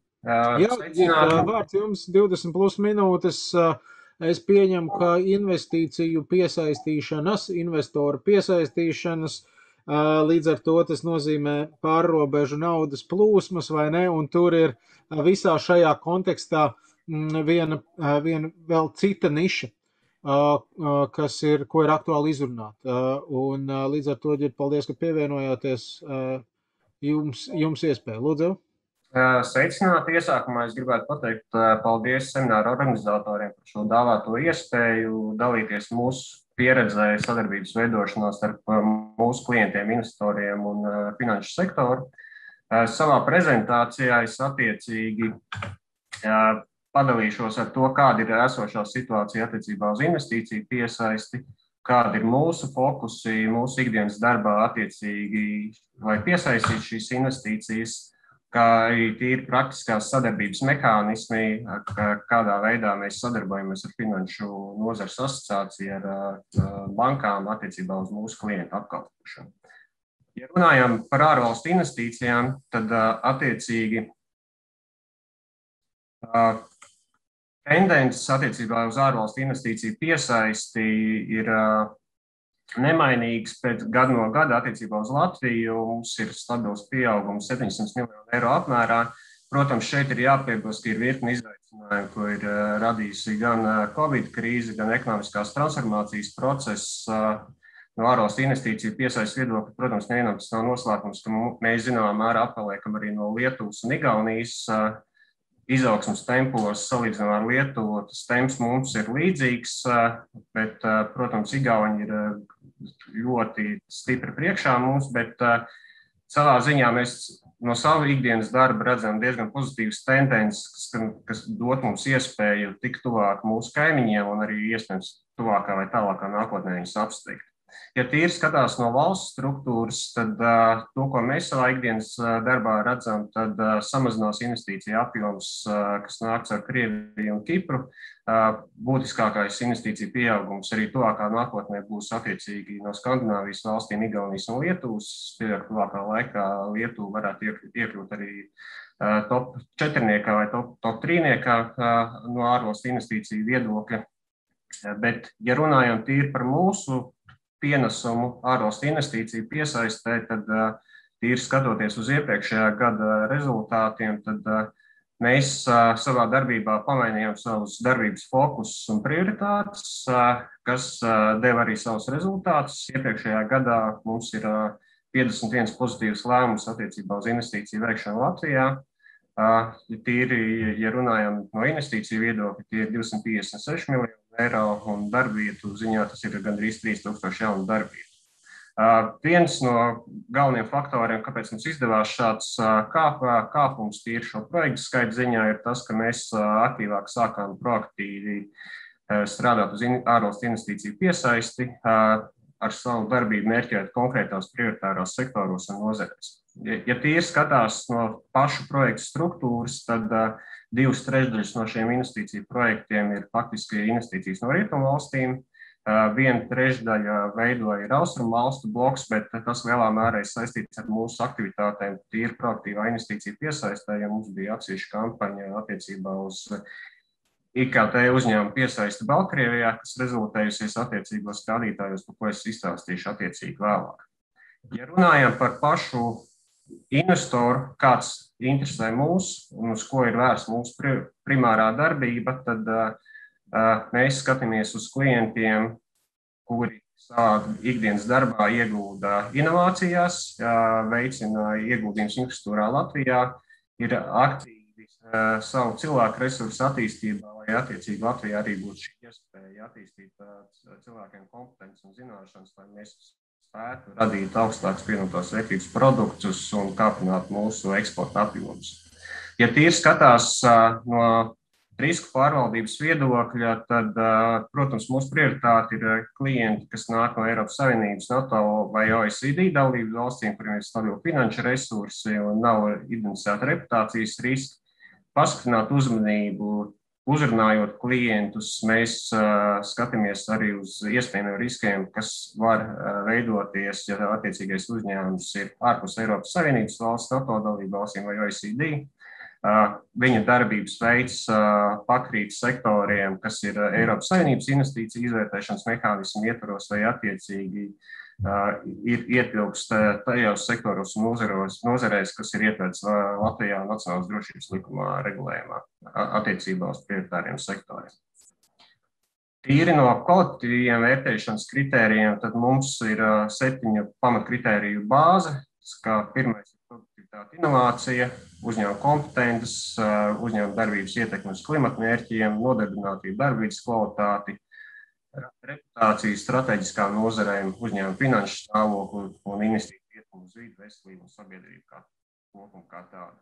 Speaker 2: Vārds jums 20 plus minūtes. Es pieņemu, ka investīciju piesaistīšanas, investoru piesaistīšanas, līdz ar to tas nozīmē pārrobežu naudas plūsmas, vai ne? Un tur ir visā šajā kontekstā viena vēl cita niša, ko ir aktuāli izrunāt. Un līdz ar to, Ģird, paldies, ka pievienojāties. Jums iespēja. Lūdzu.
Speaker 5: Sveicināti. Iesākumā es gribētu pateikt paldies semināru organizatoriem par šo dāvāto iespēju dalīties mūsu pieredzē sadarbības veidošanā starp mūsu klientiem, investoriem un finanšu sektoru. Savā prezentācijā es attiecīgi padalīšos ar to, kāda ir esošā situācija attiecībā uz investīciju piesaisti, kādi ir mūsu fokusi, mūsu ikdienas darbā attiecīgi, lai piesaistītu šīs investīcijas, kā arī tīri praktiskās sadarbības mehānismi, kādā veidā mēs sadarbojamies ar Finanšu nozares asociāciju, ar bankām attiecībā uz mūsu klientu apkalpošanu. Ja runājam par ārvalstu investīcijām, tad attiecīgi tendences attiecībā uz ārvalstu investīciju piesaisti ir nemainīgs pēc gadu no gada attiecībā uz Latviju. Mums ir stabils pieaugums 700 miljonu eiro apmērā. Protams, šeit ir jāpiebilst, ka ir virkni izaicinājumu, ko ir radījusi gan Covid krīze, gan ekonomiskās transformācijas process. No ārvalstu investīciju piesaistes viedokļa, protams, nevienam tas nav noslēpums, ka mēs zināmā mērā atpaliekam arī no Lietuvas un Igaunijas izaugsmes tempos salīdzinām ar Lietuvu. Tas temps mums ir līdzīgs, bet, protams, Igauni ir ļoti stipri priekšā mums, bet savā ziņā mēs no savu ikdienas darba redzam diezgan pozitīvas tendences, kas dot mums iespēju tikt tuvāk mūsu kaimiņiem un arī iespējams tuvākā vai tālākā nākotnē viņus apsteigt. Ja tīri skatās no valsts struktūras, tad to, ko mēs savā ikdienas darbā redzam, tad samazinās investīcija apjoms, kas nāks ar Krieviju un Kipru. Būtiskākais investīcija pieaugums arī tuvākā nākotnē būs attiecīgi no Skandināvijas valstīm, Igaunijas un Lietuvas. Tuvākā laikā Lietuva varētu iekļūt arī top 4 vai top 3 no ārvalstu investīciju viedokļa. Bet, ja runājam tīri par mūsu pienesumu ārvalstu investīciju piesaistē, tad tīri skatoties uz iepriekšējā gada rezultātiem, tad mēs savā darbībā pamainījām savus darbības fokusus un prioritātes, kas deva arī savus rezultātus. Iepriekšējā gadā mums ir 51 pozitīvs lēmums attiecībā uz investīciju veikšanu Latvijā. Tīri, ja runājam no investīciju viedokļa, tie ir 256 miljoni eiro un darbvietu ziņā tas ir gandrīz 3000 jaunu darbvietu. Viens no galvenajiem faktoriem, kāpēc mums izdevās šāds kāpums tīri šo projektu skaitu ziņā, ir tas, ka mēs aktīvāk sākām proaktīvi strādāt uz ārvalstu investīciju piesaisti, ar savu darbību mērķēt konkrētās prioritārās sektoros un nozarēs. Ja tīri skatās no pašu projektu struktūras, tad 2/3 no šiem investīciju projektiem ir faktiski investīcijas no rietumu valstīm. 1/3 veido ir austrumu valstu bloks, bet tas lielā mērā ir saistīts ar mūsu aktivitātēm tīri proaktīvā investīcija piesaistē, ja mums bija atsevišķa kampaņa attiecībā uz IKT uzņēmumu piesaisti Baltkrievijā, kas rezultējusies attiecīgos rādītājos, par ko es izstāstīšu attiecīgi vēlāk. Ja runājam par pašu investoru, kāds interesē mūs un uz ko ir vērsta mūsu primārā darbība, tad mēs skatāmies uz klientiem, kuri savā ikdienas darbā iegulda inovācijās, veicina ieguldījumus infrastruktūrā Latvijā, ir aktīvi savu cilvēku resursu attīstībā, lai attiecīgi Latvijā arī būtu šī iespēja attīstīt cilvēkiem kompetences un zināšanas, lai mēs spētu radīt augstākus pievienotās vērtības produktus un kāpināt mūsu eksporta apjomus. Ja tīri skatās no risku pārvaldības viedokļa, tad, protams, mūsu prioritāte ir klienti, kas nāk no Eiropas Savienības, NATO vai OECD dalību valstīm, kuriem ir stabili finanšu resursi un nav identificēta reputācijas riski. Paskatināt uzmanību, uzrunājot klientus, mēs skatāmies arī uz iespējamiem riskiem, kas var veidoties, ja attiecīgais uzņēmums ir ārpus Eiropas Savienības valsts, NATO dalību valstīm vai OECD. Viņa darbības veids pakrīt sektoriem, kas ir Eiropas Savienības investīciju izvērtēšanas mehānismu ietvaros vai attiecīgi ir ietilpst tajos sektoros un nozarēs, kas ir ietverts Latvijā Nacionālās drošības likumā regulējumā attiecībā uz prioritāriem sektoriem. Tīri no kvalitatīviem vērtēšanas kritērijiem, tad mums ir 7 pamatkritēriju bāze, kā pirmais ir produktivitāte, inovācija, uzņēmuma kompetences, uzņēmuma darbības ietekme uz klimatmērķiem, nodarbinātība, darbvietas kvalitāti, reputācijas strateģiskām nozarēm, uzņēmuma finanšu stāvokli un investīciju ietekmi uz vidi, veselību un sabiedrību kā kopumu kā tādu.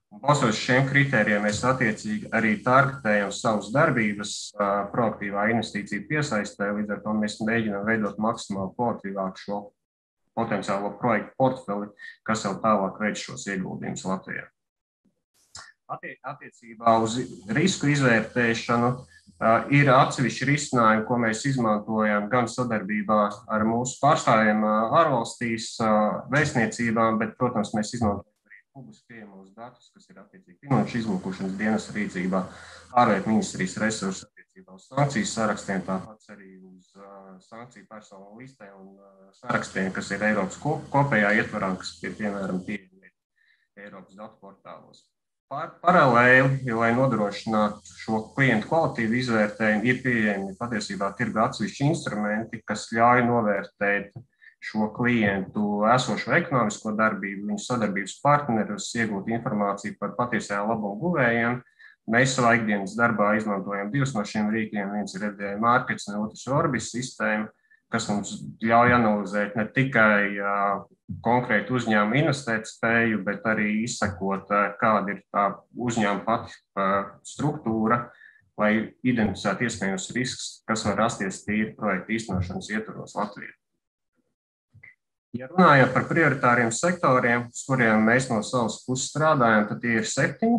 Speaker 5: Balstoties uz šiem kritērijiem, mēs attiecīgi arī targetējam savas darbības proaktīvā investīcija piesaistē, līdz ar to mēs mēģinām veidot maksimāli proaktīvāku šo potenciālo projektu portfeli, kas jau tālāk veids šos ieguldījumus Latvijā. Attiecībā uz risku izvērtēšanu ir atsevišķi risinājumi, ko mēs izmantojam gan sadarbībā ar mūsu pārstāvjiem ārvalstīs, vēstniecībām, bet, protams, mēs izmantojam publiski pieejamos datus, kas ir attiecīgi finanšu izlūkošanas dienas rīcībā, ārlietu ministrijas resursu attiecībā uz sankciju sarakstiem, tāpat arī uz sankciju personu listē un sarakstiem, kas ir Eiropas kopējā ietvarā, kas ir, piemēram, pieejami Eiropas datu portālos. Paralēli, lai nodrošinātu šo klientu kvalitīvu izvērtējumu, ir pieejami patiesībā tirgu atsevišķi instrumenti, kas ļauj novērtēt šo klientu esošo ekonomisko darbību, viņu sadarbības partnerus, iegūt informāciju par patiesajā labumu guvējiem. Mēs savā ikdienas darbā izmantojam divus no šiem rīkiem. Viens ir FDI Markets un otrs Orbis sistēma, kas mums ļauj analizēt ne tikai konkrētu uzņēmumu investēt spēju, bet arī izsekot, kāda ir tā uzņēmuma pati struktūra, lai identificētu iespējamos riskus, kas var rasties tīri projekta īstenošanas ietvaros Latvijā. Ja runājam par prioritāriem sektoriem, uz kuriem mēs no savas puses strādājam, tad tie ir 7,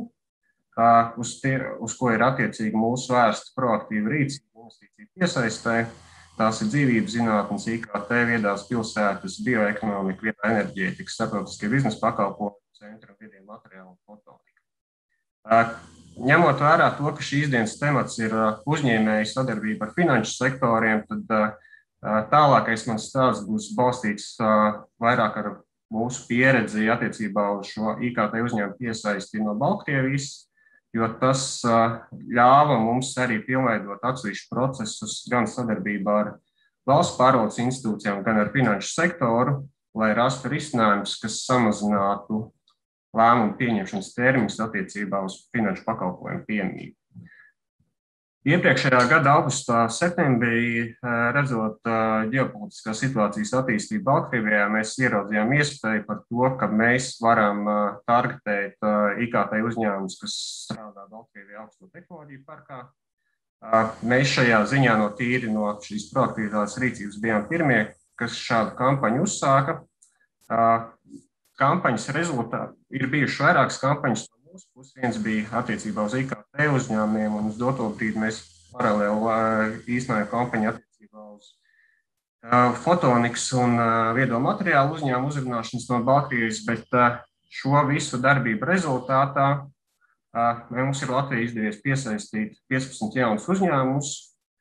Speaker 5: uz ko ir attiecīgi mūsu vērsta proaktīva rīcība investīcija piesaistē. Tās ir dzīvības zinātnes, IKT, viedās pilsētas, bioekonomika, vietā enerģētika, starptautiskie biznesa pakalpojumi, centri un viedie materiāli un fotonika. Ņemot vērā to, ka šīs dienas temats ir uzņēmēju sadarbība ar finanšu sektoriem, tad tālākais mans stāsts būs balstīts vairāk ar mūsu pieredzi attiecībā uz šo IKT uzņēmumu piesaisti no Baltkrievijas, jo tas ļāva mums arī pilnveidot atsevišķus procesus gan sadarbībā ar valsts pārvaldes institūcijām, gan ar finanšu sektoru, lai rastu risinājumus, kas samazinātu lēmumu pieņemšanas termiņus attiecībā uz finanšu pakalpojumu pieejamību. Iepriekšējā gada augustā, septembrī, redzot ģeopolitiskās situācijas attīstību Baltkrievijā, mēs ieraudzījām iespēju par to, ka mēs varam targetēt IKT uzņēmumus, kas strādā Baltkrievijā augsto tehnoloģiju parkā. Mēs šajā ziņā no šīs proaktīvās rīcības bijām pirmie, kas šādu kampaņu uzsāka. Kampaņas rezultāti ir bijušas vairākas kampaņas. Viens bija attiecībā uz IKT uzņēmumiem, un uz doto brīdi mēs paralēli īstenojam kampaņu attiecībā uz fotonikas un viedo materiālu uzņēmumu uzrunāšanas no Baltkrievijas, bet šo visu darbību rezultātā mums ir Latvijā izdevies piesaistīt 15 jaunus uzņēmumus.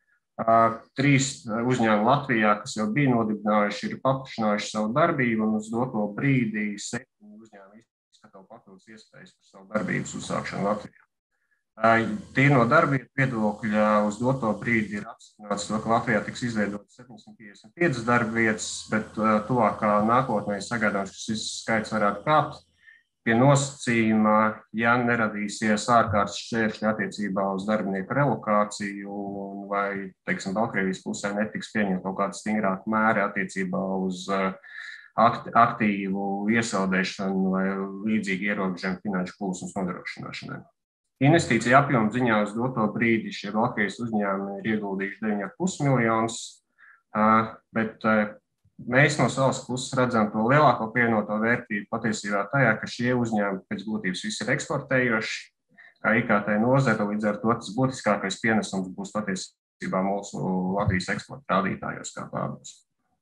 Speaker 5: 3 uzņēmumi Latvijā, kas jau bija nodibinājuši, ir paplašinājuši savu darbību, un uz doto brīdi 7 uzņēmumi izskatau papildus iespējas par savu darbības uzsākšanu Latvijā. Tīri no darbības viedokļa uz doto brīdi ir apstiprināts to, ka Latvijā tiks izveidotas 755 darbvietas, bet tuvākā nākotnē sagaidāms, ka šis skaits varētu kāpt pie nosacījuma, ja neradīsies ārkārtas šķēršļi attiecībā uz darbinieku relokāciju vai, teiksim, Baltkrievijas pusē netiks pieņemt kaut kāda stingrāka mēra attiecībā uz aktīvu iesaldēšanu vai līdzīgi ierobežojumu finanšu plūsmas nodrošināšanai. Investīcija apjoma ziņā uz doto brīdi šie Latvijas uzņēmumi ir ieguldījuši 9,5 miljonus, bet mēs no savas puses redzam to lielāko pievienoto vērtību patiesībā tajā, ka šie uzņēmumi pēc būtības visi ir eksportējoši, kā IKT nozara, līdz ar to tas būtiskākais pienesums būs patiesībā mūsu Latvijas eksporta rādītājos kā tādos.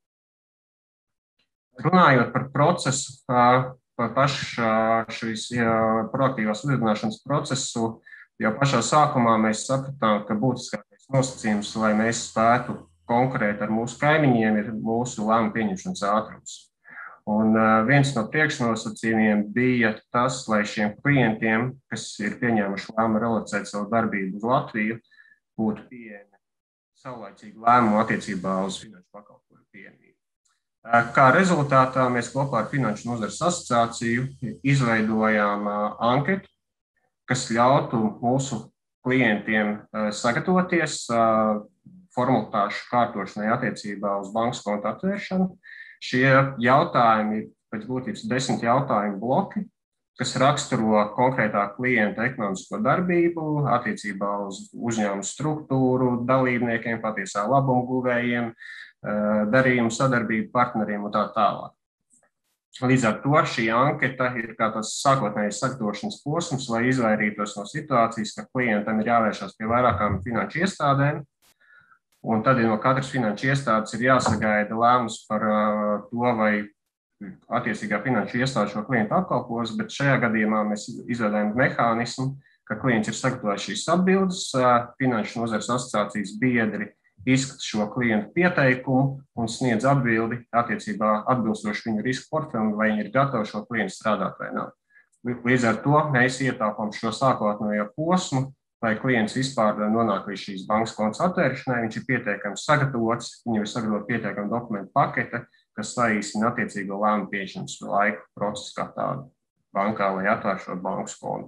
Speaker 5: Runājot par procesu, par pašu šīs proaktīvās uzrunāšanas procesu, jau pašā sākumā mēs sapratām, ka būtiskākais nosacījums, lai mēs spētu konkurēt ar mūsu kaimiņiem, ir mūsu lēmumu pieņemšanas ātrums. Un viens no priekšnosacījumiem bija tas, lai šiem klientiem, kas ir pieņēmuši lēmumu relocēt savu darbību uz Latviju, būtu pieejami saulaicīgi lēmumu attiecībā uz finanšu pakalpojumu pieejamību. Kā rezultātā mēs kopā ar Finanšu nozares asociāciju izveidojām anketu, kas ļautu mūsu klientiem sagatavoties formalitāšu kārtošanai attiecībā uz bankas kontu atvēršanu. Šie jautājumi ir pēc būtības 10 jautājumu bloki, kas raksturo konkrētā klienta ekonomisko darbību attiecībā uz uzņēmumu struktūru, dalībniekiem, patiesā labumguvējiem, darījumu sadarbību partneriem un tā tālāk. Līdz ar to šī anketa ir kā tas sākotnējais sagatavošanas posms, lai izvairītos no situācijas, ka klientam ir jāvēršas pie vairākām finanšu iestādēm, un tad no katras finanšu iestādes ir jāsagaida lēmums par to, vai attiecīgā finanšu iestāde šo klientu apkalpos, bet šajā gadījumā mēs izveidojam mehānismu, ka klients ir sagatavojis šīs atbildes, finanšu nozares asociācijas biedri izskata šo klientu pieteikumu un sniedz atbildi attiecībā atbilstoši viņu risku portfelim, vai viņi ir gatavi šo klientu strādāt vai nav. Līdz ar to mēs ietaupām šo sākotnējo posmu, lai klients vispār nonāk līdz šīs bankas konts atvēršanai, viņš ir pietiekams sagatavots, viņam ir sagatavot pietiekama dokumentu pakete, kas saīsina attiecīgo lēmumu pieņemšanas laiku procesu kā tādu bankā, lai atvēr šo bankas kontu.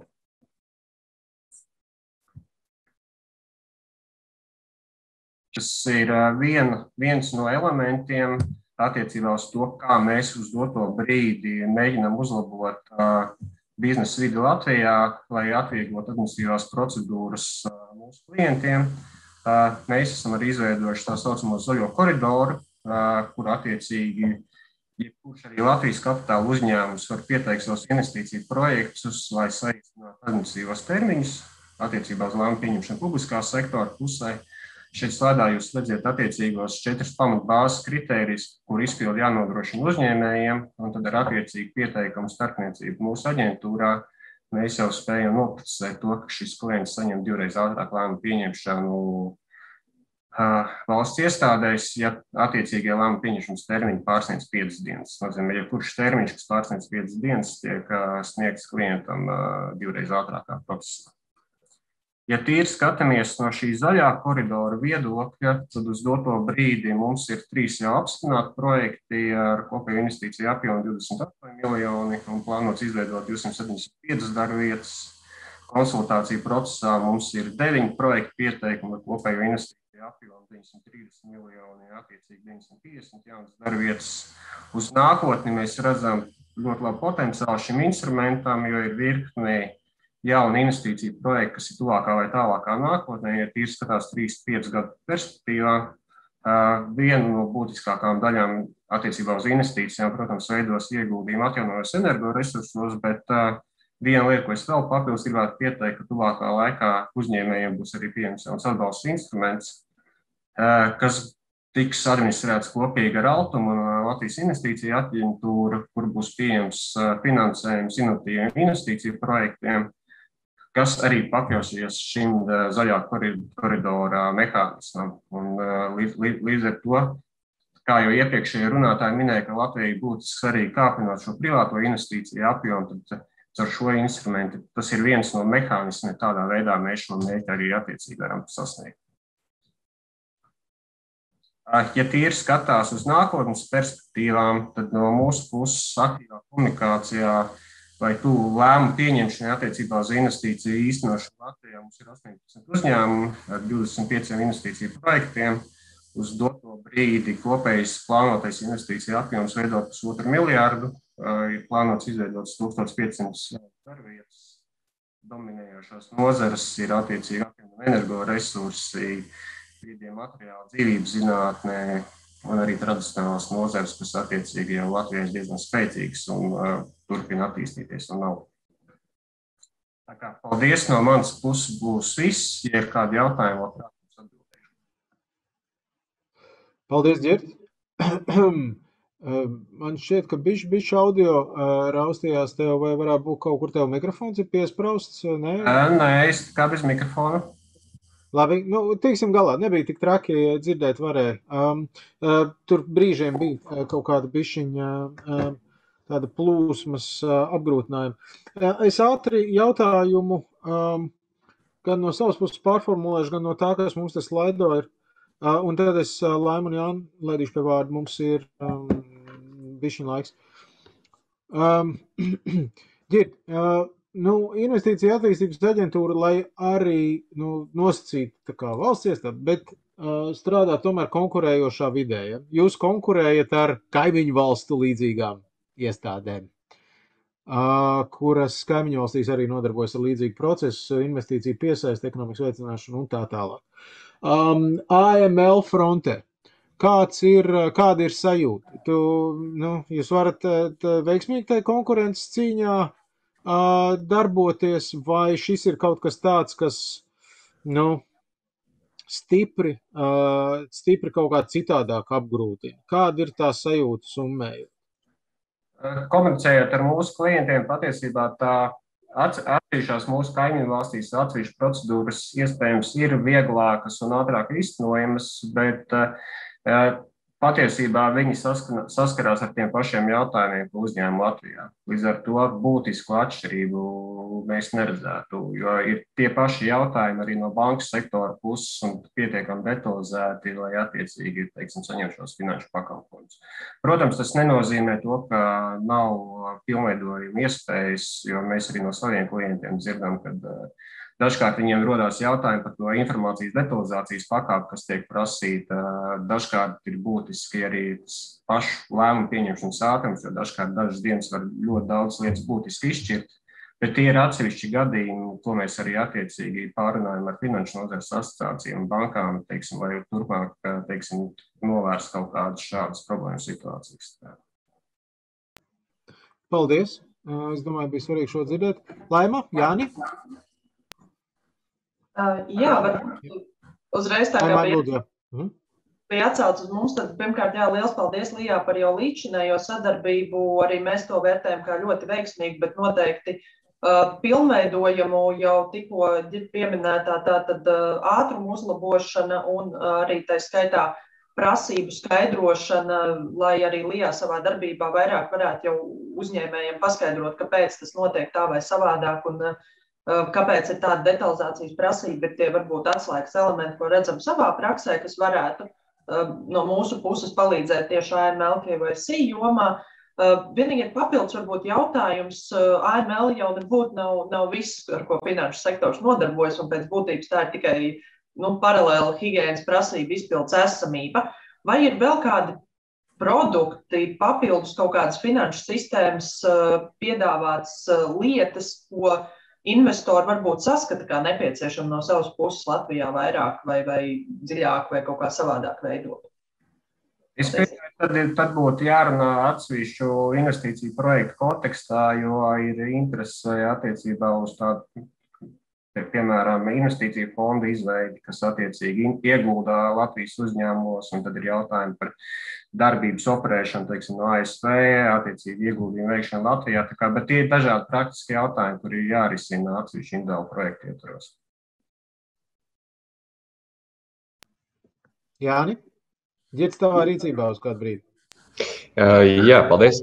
Speaker 5: Tas ir viens no elementiem attiecībā uz to, kā mēs uz doto brīdi mēģinām uzlabot biznesa vidi Latvijā, lai atvieglot administratīvās procedūras mūsu klientiem. Mēs esam arī izveidojuši tā saucamo zaļo koridoru, kur attiecīgi jebkurš arī Latvijas kapitāla uzņēmums var pieteikt savus investīciju projektus, lai saīsinātu administratīvos termiņus attiecībā uz lēmumu pieņemšanu publiskā sektora pusē. Šeit slaidā jūs redzat attiecīgos 4 pamatbāzes kritērijus, kur izpildi jānodrošina uzņēmējiem, un tad ar attiecīgu pieteikumu starpniecību mūsu aģentūrā mēs jau spējam noprocesēt to, ka šis klients saņem 2 reizes ātrāk lēmumu pieņemšanu valsts iestādēs, ja attiecīgie lēmumu pieņemšanas termiņi pārsniedz 5 dienas. Nozīmē, ja kurš termiņš, kas pārsniedz 5 dienas, tiek sniegts klientam 2 reizes ātrākā procesā. Ja tīri skatāmies no šī zaļā koridora viedokļa, tad uz doto brīdi mums ir 3 jau apstiprināti projekti ar kopēju investīciju apjomu 28 miljoni un plānots izveidot 275 darbvietas. Konsultāciju procesā mums ir 9 projektu pieteikumi ar kopēju investīciju apjomu 930 miljoni, attiecīgi 950 jaunas darbvietas. Uz nākotni mēs redzam ļoti labu potenciālu šim instrumentam, jo ir virkne jauna investīcija projekta, kas ir tuvākā vai tālākā nākotnē, ja tīri skatās 3-5 gadu perspektīvā. Viena no būtiskākām daļām attiecībā uz investīcijām, protams, veidos ieguldījumu atjaunojos energoresursos, bet viena lieta, ko es vēl papildus gribētu pieteikt, ka tuvākā laikā uzņēmējiem būs arī pieejams jauns atbalsta instruments, kas tiks administrēts kopīgi ar Altumu un Latvijas investīciju aģentūru, kur būs pieejams finansējums inovatīviem investīciju projektiem, kas arī pakļausies šim zaļā koridora mehānismam. Un līdz ar to, kā jau iepriekšējie runātāji minēja, ka Latvijai būtiski svarīgi kāpināt šo privāto investīciju apjomu, tad ar šo instrumentu tas ir viens no mehānismiem, tādā veidā mēs šo mērķi arī attiecīgi varam sasniegt. Ja tīri skatās uz nākotnes perspektīvām, tad no mūsu puses aktīvā komunikācijā vai tuvu lēmumu pieņemšanai attiecībā uz investīciju īstenošanu Latvijā mums ir 18 uzņēmumi ar 25 investīciju projektiem. Uz doto brīdi kopējais plānotais investīciju apjoms veido 1,5 miljārdu, ir plānots izveidot 1500 darbvietas. Dominējošās nozares ir attiecīgi energoresursi, viedie materiāli, dzīvības zinātnē un arī tradicionālās nozares, kas attiecīgi jau Latvijā ir diezgan spēcīgas un turpina attīstīties un nav. Tā kā paldies no manas puses būs viss, ja ir kādi jautājumi, labprāt mums atbildēšu.
Speaker 2: Paldies, Ģert. Man šķiet, ka bišķi audio raustījās tev, vai varētu būt kaut kur tev mikrofons ir piesprausts? Nē,
Speaker 5: es kā bez mikrofona.
Speaker 2: Labi, tiksim galā, nebija tik traki, dzirdēt varēja. Tur brīžiem bija kaut kāda bišķiņa tāda plūsmas apgrūtinājuma. Es ātri jautājumu gan no savas puses pārformulēšu, gan no tā, kas mums tas slaido ir. Un tad es Laimu un Jānu laidīšu pie vārdu, mums ir bišķiņa laiks. Ģirt, investīcija attīstības aģentūra, lai arī nosacītu tā kā valsts iestāde, bet strādā tomēr konkurējošā vidē. Ja? Jūs konkurējat ar kaimiņu valstu līdzīgām iestādēm. kuras kaimiņu valstīs arī nodarbojas ar līdzīgu procesu, investīciju piesaisti, ekonomikas veicināšanu un tā tālāk. AML fronte. Kāda ir sajūta? Jūs varat veiksmīgi tajā konkurences cīņā darboties, vai šis ir kaut kas tāds, kas, stipri kaut kā citādāk apgrūtina? Kāda ir tā sajūta summējot?
Speaker 5: Komunicējot ar mūsu klientiem, patiesībā tā atsevišķās mūsu kaimiņu valstīs atsevišķas procedūras iespējams ir vieglākas un ātrāk īstenojamas, bet patiesībā viņi saskarās ar tiem pašiem jautājumiem, ko uzņēma Latvijā. Līdz ar to būtisku atšķirību mēs neredzētu, jo ir tie paši jautājumi arī no bankas sektora puses un pietiekami detalizēti, lai attiecīgi, saņem šos finanšu pakalpojumus. Protams, tas nenozīmē to, ka nav pilnveidojuma iespējas, jo mēs arī no saviem klientiem dzirdam, kad dažkārt viņiem rodās jautājumi par to informācijas detalizācijas pakāpi, kas tiek prasīta. Dažkārt ir būtiski arī pašu lēmumu pieņemšanas ātrums, jo dažkārt dažas dienas var ļoti daudz lietas būtiski izšķirt. Bet tie ir atsevišķi gadījumi, ko mēs arī attiecīgi pārunājam ar finanšu nozares asociācijām un bankām, lai turpmāk, novērst kaut kādas šādas problēmu situācijas.
Speaker 2: Paldies! Es domāju, bija svarīgi šo dzirdēt. Laima, Jāni?
Speaker 3: Jā, bet uzreiz tā kā bija atsauc uz mums, tad pirmkārt, liels paldies Lijā par jau līdzinējo sadarbību. Arī mēs to vērtējam kā ļoti veiksmīgi, bet noteikti pilnveidojumu jau tikko pieminētā tātad ātrumu uzlabošana un arī tā skaitā prasību skaidrošana, lai arī Lijā savā darbībā vairāk varētu jau uzņēmējiem paskaidrot, kāpēc tas notiek tā vai savādāk un kāpēc ir tāda detalizācijas prasība, bet tie varbūt atslēgas elementi, ko redzam savā praksē, kas varētu no mūsu puses palīdzēt tieši AML KYC jomā. Vienīgi ir papildus varbūt jautājums, AML jau nebūtu nav viss, ar ko finanšu sektors nodarbojas, un pēc būtības tā ir tikai paralēli higienas prasība izpildes esamība. Vai ir vēl kādi produkti, papildus kaut kādas finanšu sistēmas piedāvātas lietas, ko investori varbūt saskata kā nepieciešama no savas puses Latvijā vairāk vai dziļāk vai kaut kā savādāk veidot?
Speaker 5: Tad būtu jārunā atsevišķu investīciju projektu kontekstā, jo ir interese attiecībā uz tādu, piemēram, investīciju fondu izveidi, kas attiecīgi ieguldā Latvijas uzņēmumos, un tad ir jautājumi par darbības operēšanu, no ASV, attiecīgi ieguldījumu veikšanu Latvijā. Bet tie ir dažādi praktiski jautājumi, kur ir jārisina atsevišķi individuāli projektu ietvaros.
Speaker 2: Jāni? Ģirds tavā rīcībā uz kādu brīdi.
Speaker 4: Jā, paldies.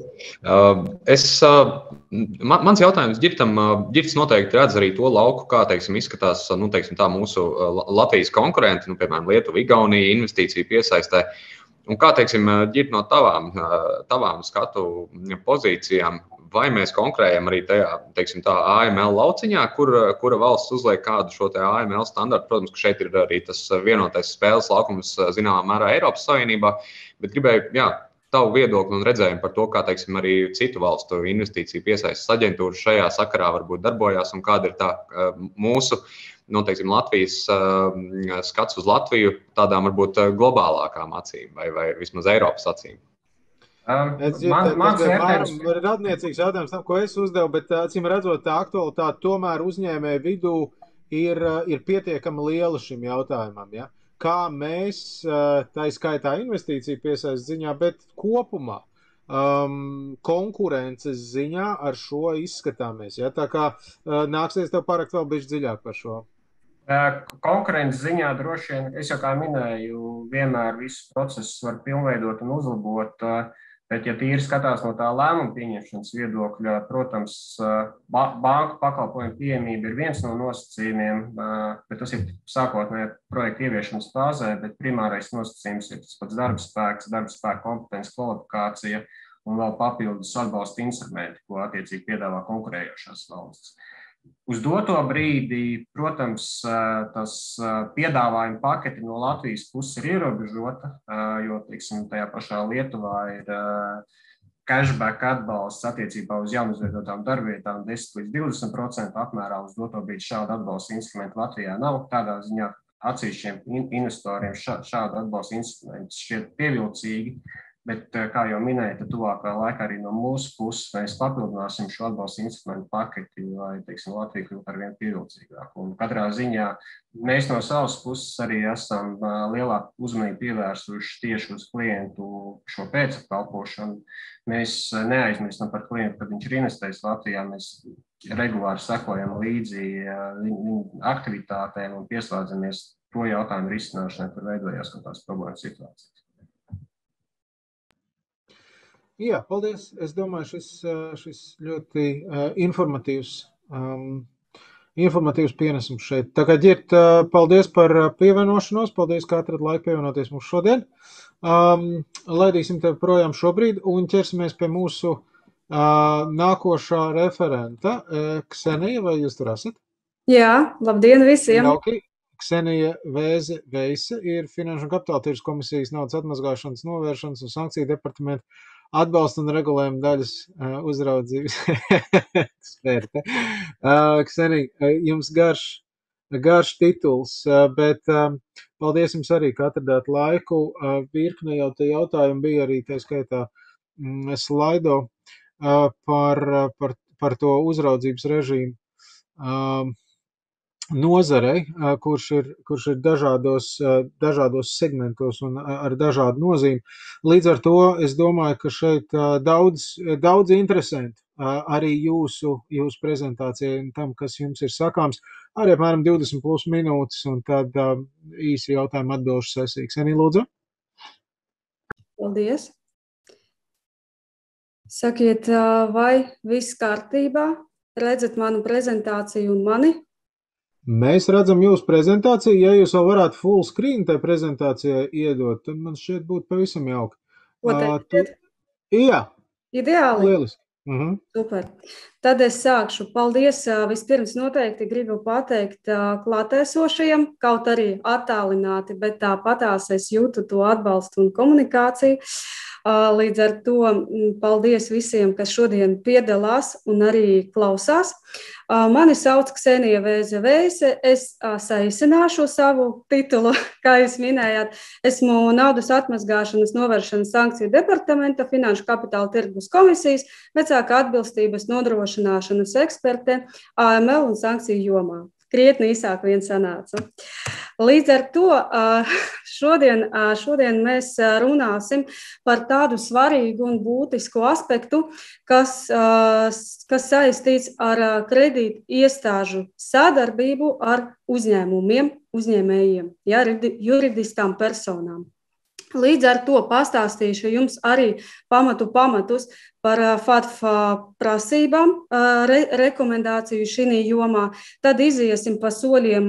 Speaker 4: Mans jautājums Ģirtam, Ģirds noteikti redz arī to lauku, kā, izskatās, tā mūsu Latvijas konkurenti, piemēram, Lietuva, Igaunija, investīciju piesaistē. Un kā, Ģirt, no tavām skatu pozīcijām, vai mēs konkurējam arī tajā, tā AML lauciņā, kura valsts uzliek kādu šo te AML standartu? Protams, ka šeit ir arī tas vienotais spēles laukums zināmā mērā Eiropas Savienībā, bet gribēju, tavu viedokli un redzējumu par to, kā, arī citu valstu investīciju piesaistes aģentūras šajā sakarā varbūt darbojās un kāda ir tā mūsu, Latvijas skats uz Latviju tādām varbūt globālākām acīm vai vismaz Eiropas acīm.
Speaker 2: Tas ir radniecīgs jautājums tam, ko es uzdevu, bet acīm redzot, tā aktualitāte tomēr uzņēmēju vidū ir pietiekami liela šim jautājumam. Ja? Kā mēs, tā skaitā investīciju piesaistes ziņā, bet kopumā konkurences ziņā ar šo izskatāmies. Ja? Tā kā nāksies tev parakt vēl bišķi dziļāk par šo.
Speaker 5: Konkurences ziņā droši vien, es jau kā minēju, vienmēr visu procesu var pilnveidot un uzlabot. Bet, ja tīri skatās no tā lēmuma pieņemšanas viedokļa, protams, banku pakalpojumu pieejamība ir viens no nosacījumiem, bet tas ir sākotnējā projekta ieviešanas fāzē, bet primārais nosacījums ir tas pats darbspēka kompetence, kvalifikācija un vēl papildus atbalsta instrumenti, ko attiecīgi piedāvā konkurējošās valstis. Uz doto brīdi, protams, tas piedāvājuma paketi no Latvijas puses ir ierobežota, jo, tajā pašā Lietuvā ir cashback atbalsts attiecībā uz jaunizveidotām darbvietām 10 līdz 20% apmērā uz doto brīdi šādu atbalsta instrumentu Latvijā nav. Tādā ziņā atsevišķiem investoriem šādu atbalsta instrumentu šķiet pievilcīgi, bet, kā jau minēju, tad tuvākā laikā arī no mūsu puses mēs papildināsim šo atbalsta instrumentu paketi, lai, teiksim, Latvija kļūtu arvien pievilcīgāk. Un katrā ziņā mēs no savas puses arī esam lielāku uzmanību pievērsuši tieši uz klientu šo pēcapkalpošanu. Mēs neaizmirstam par klientu, kad viņš ir investējis Latvijā, mēs regulāri sekojam līdzi viņu aktivitātēm un pieslēdzamies to jautājumu risināšanai, kur veidojās kaut kādas problēmas situācijas.
Speaker 2: Jā, paldies. Es domāju, šis ļoti informatīvs pienesums šeit. Tā kā Ģirt, paldies par pievienošanos, paldies, ka atrat laiku pievienoties mums šodien. Laidīsim tevi projām šobrīd un ķersimies pie mūsu nākošā referenta. Ksenija, vai jūs tur esat?
Speaker 6: Jā, labdien visiem!
Speaker 2: Jauki. Ksenija Veise ir Finanšu un Kapitāla tirgus komisijas naudas atmazgāšanas, novēršanas un sankciju departamenta atbalsta un regulējuma daļas uzraudzības eksperte. Ksenija, jums garš tituls, bet paldies jums arī, ka atradāt laiku. Virkne jau te jautājumi bija arī, tā skaitā, slaido par to uzraudzības režīmu nozarei, kurš ir dažādos segmentos un ar dažādu nozīmi. Līdz ar to es domāju, ka šeit daudz interesanti arī jūsu prezentācijai un tam, kas jums ir sakāms, arī apmēram 20 plus minūtes un tad īsi jautājumu atbilžu sesija. Ksenija, lūdzu.
Speaker 6: Paldies. Sakiet, vai viss kārtībā? Redzat manu prezentāciju un mani?
Speaker 2: Mēs redzam jūsu prezentāciju. Ja jūs vēl varētu full screen tai prezentācijai iedot, tad man šķiet būtu pavisam jauki.
Speaker 6: Ko teikt?
Speaker 2: Jā.
Speaker 6: Ideāli?
Speaker 2: Lieliski.
Speaker 6: Super. Tad es sākšu. Paldies. Vispirms noteikti gribu pateikt klātēsošajiem, kaut arī attālināti, bet tāpatās es jūtu to atbalstu un komunikāciju. Līdz ar to paldies visiem, kas šodien piedalās un arī klausās. Mani sauc Ksenija Veise. Es saīsināšu savu titulu, kā jūs minējāt. Esmu naudas atmazgāšanas, novēršanas sankciju departamenta, Finanšu kapitāla tirgus komisijas, vecāka atbilstības nodrošināšanas eksperte AML un sankciju jomā. Krietni īsāk vien sanāca. Līdz ar to šodien mēs runāsim par tādu svarīgu un būtisku aspektu, kas saistīts ar kredītu iestāžu sadarbību ar uzņēmējiem, juridiskām personām. Līdz ar to pastāstīšu jums arī pamatus par FATF prasībām, rekomendāciju šī jomā. Tad iziesim pa soļiem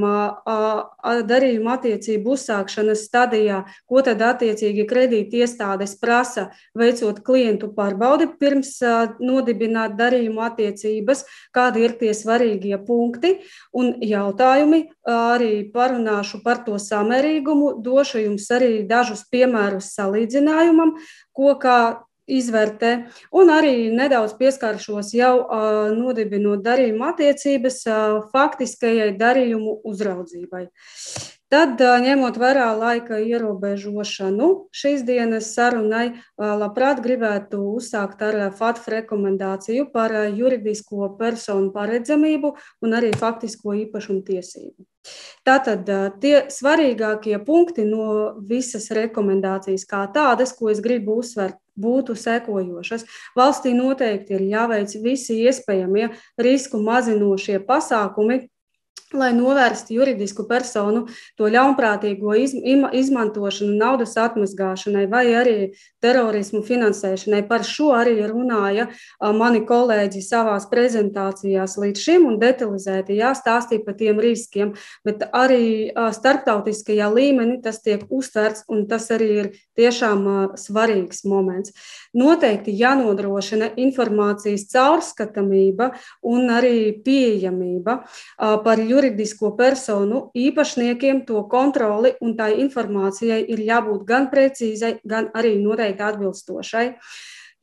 Speaker 6: darījuma attiecību uzsākšanas stadijā, ko tad attiecīgi kredīti iestādes prasa, veicot klientu pārbaudi pirms nodibināt darījuma attiecības, kādi ir tie svarīgie punkti un jautājumi. Arī parunāšu par to samērīgumu, došu jums arī dažus piemērus salīdzinājumam, ko kā izvērtē, un arī nedaudz pieskaršos jau nodibinot darījuma attiecības faktiskajai darījumu uzraudzībai. Tad, ņemot vērā laika ierobežošanu, šīs dienas sarunai labprāt gribētu uzsākt ar FATF rekomendāciju par juridisko personu paredzamību un arī faktisko īpašumu tiesību. Tātad tie svarīgākie punkti no visas rekomendācijas kā tādas, ko es gribu uzsvērt, būtu sekojošas. Valstī noteikti ir jāveic visi iespējamie risku mazinošie pasākumi, lai novērstu juridisku personu to ļaunprātīgo izmantošanu naudas atmazgāšanai vai arī terorismu finansēšanai. Par šo arī runāja mani kolēģi savās prezentācijās līdz šim un detalizēti stāstīja par tiem riskiem, bet arī starptautiskajā līmenī tas tiek uztverts un tas arī ir tiešām svarīgs moments. Noteikti jānodrošina informācijas caurskatāmība un arī pieejamība par juridisko personu īpašniekiem, to kontroli un tai informācijai ir jābūt gan precīzai, gan arī noteikti atbilstošai.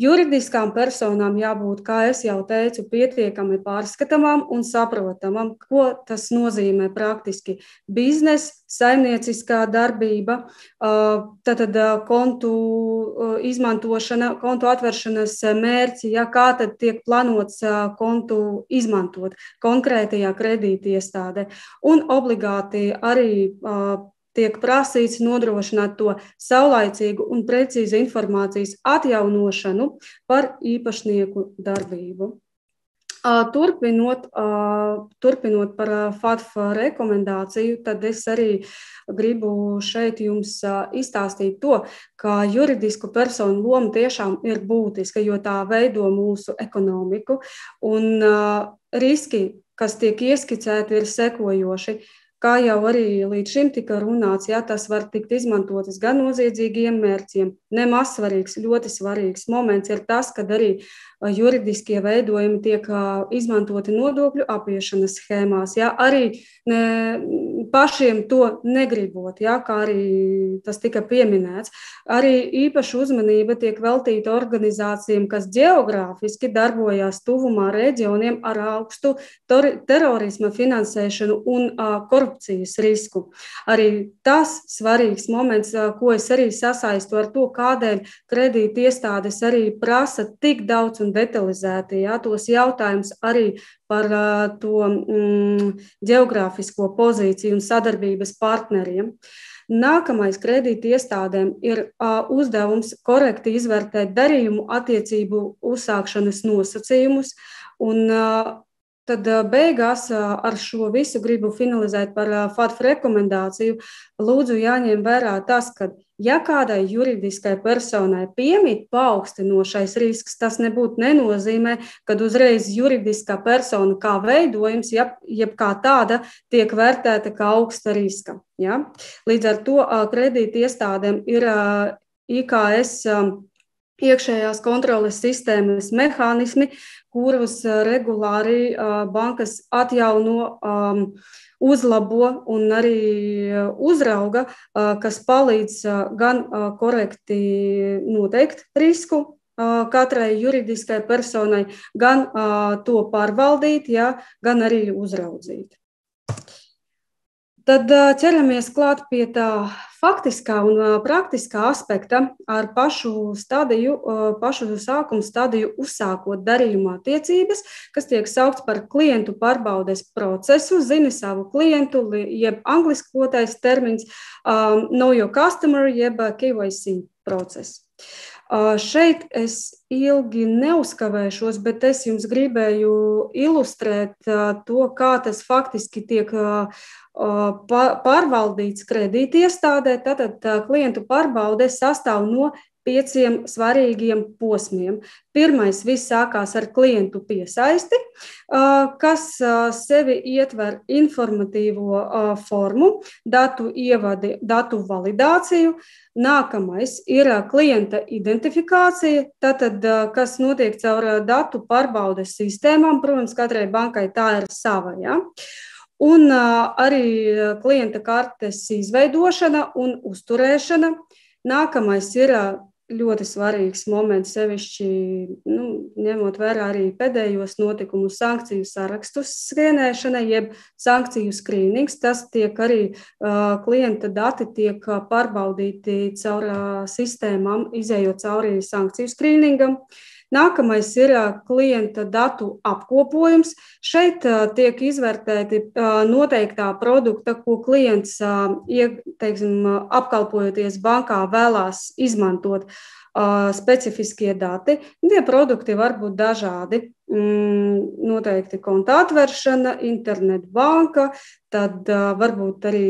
Speaker 6: Juridiskām personām jābūt, kā es jau teicu, pietiekami pārskatāmām un saprotamam, ko tas nozīmē praktiski biznesa, saimnieciskā darbība, tātad kontu izmantošana, kontu atveršanas mērķi, ja, kā tad tiek plānots kontu izmantot konkrētajā kredītiestādē. Un obligāti arī tiek prasīts nodrošināt to saulaicīgu un precīzu informācijas atjaunošanu par īpašnieku darbību. Turpinot par FATF rekomendāciju, tad es arī gribu šeit jums izstāstīt to, ka juridisku personu loma tiešām ir būtiska, jo tā veido mūsu ekonomiku. Un riski, kas tiek ieskicēti, ir sekojoši. Kā jau arī līdz šim tika runāts, ja, tas var tikt izmantotas gan noziedzīgiem mērķiem. Nemaz svarīgs, ļoti svarīgs moments ir tas, kad arī juridiskie veidojumi tiek izmantoti nodokļu apiešanas schēmās. Ja, arī pašiem to negribot, ja, kā arī tas tika pieminēts. Arī īpaša uzmanība tiek veltīta organizācijām, kas ģeogrāfiski darbojās tuvumā reģioniem ar augstu terorisma finansēšanu un korupcijas risku. Arī tas svarīgs moments, ko es arī sasaistu ar to, kādēļ kredīti iestādes arī prasa tik daudz un detalizēti, ja, tos jautājumus arī par to ģeogrāfisko pozīciju un sadarbības partneriem. Nākamais kredīti iestādēm ir uzdevums korekti izvērtēt darījumu attiecību uzsākšanas nosacījumus, un tad beigās ar šo visu gribu finalizēt par FATF rekomendāciju. Lūdzu jāņem vērā tas, ka ja kādai juridiskai personai piemīt paaugstinošais risks, tas nebūtu nenozīmē, kad uzreiz juridiskā persona kā veidojums, jeb kā tāda, tiek vērtēta kā augsta riska. Ja? Līdz ar to kredīti iestādēm ir IKS iekšējās kontroles sistēmas mehānismi, kurus regulāri bankas atjauno, uzlabo un arī uzrauga, kas palīdz gan korekti noteikt risku katrai juridiskai personai, gan to pārvaldīt, ja, gan arī uzraudzīt. Tad ķeramies klāt pie tā faktiskā un praktiskā aspekta ar pašu sākumu stadiju uzsākot darījuma attiecības, kas tiek saukts par klientu pārbaudes procesu, zini savu klientu, jeb angliskotais termins Know Your Customer, jeb KYC process. Šeit es ilgi neuzkavēšos, bet es jums gribēju ilustrēt to, kā tas faktiski tiek pārvaldīts kredītiestādē. Tātad klientu pārbaude sastāv no 5 svarīgiem posmiem. Pirmais viss sākās ar klientu piesaisti, kas sevi ietver informatīvo formu, datu ievadi, datu validāciju. Nākamais ir klienta identifikācija, tātad, kas notiek caur datu pārbaudes sistēmām. Protams, katrai bankai tā ir sava. Ja? Un arī klienta kartes izveidošana un uzturēšana. Nākamais ir ļoti svarīgs moments, sevišķi ņemot vērā arī pēdējos notikumus, sankciju sarakstu skrienēšana, jeb sankciju skrīnings. Tas tiek arī klienta dati tiek pārbaudīti caur sistēmām, izējot cauri sankciju skrīningam. Nākamais ir klienta datu apkopojums. Šeit tiek izvērtēti noteiktā produkta, ko klients, apkalpojoties bankā, vēlās izmantot specifiskie dati. Tie produkti var būt dažādi. Noteikti konta atveršana, internetbanka, tad varbūt arī,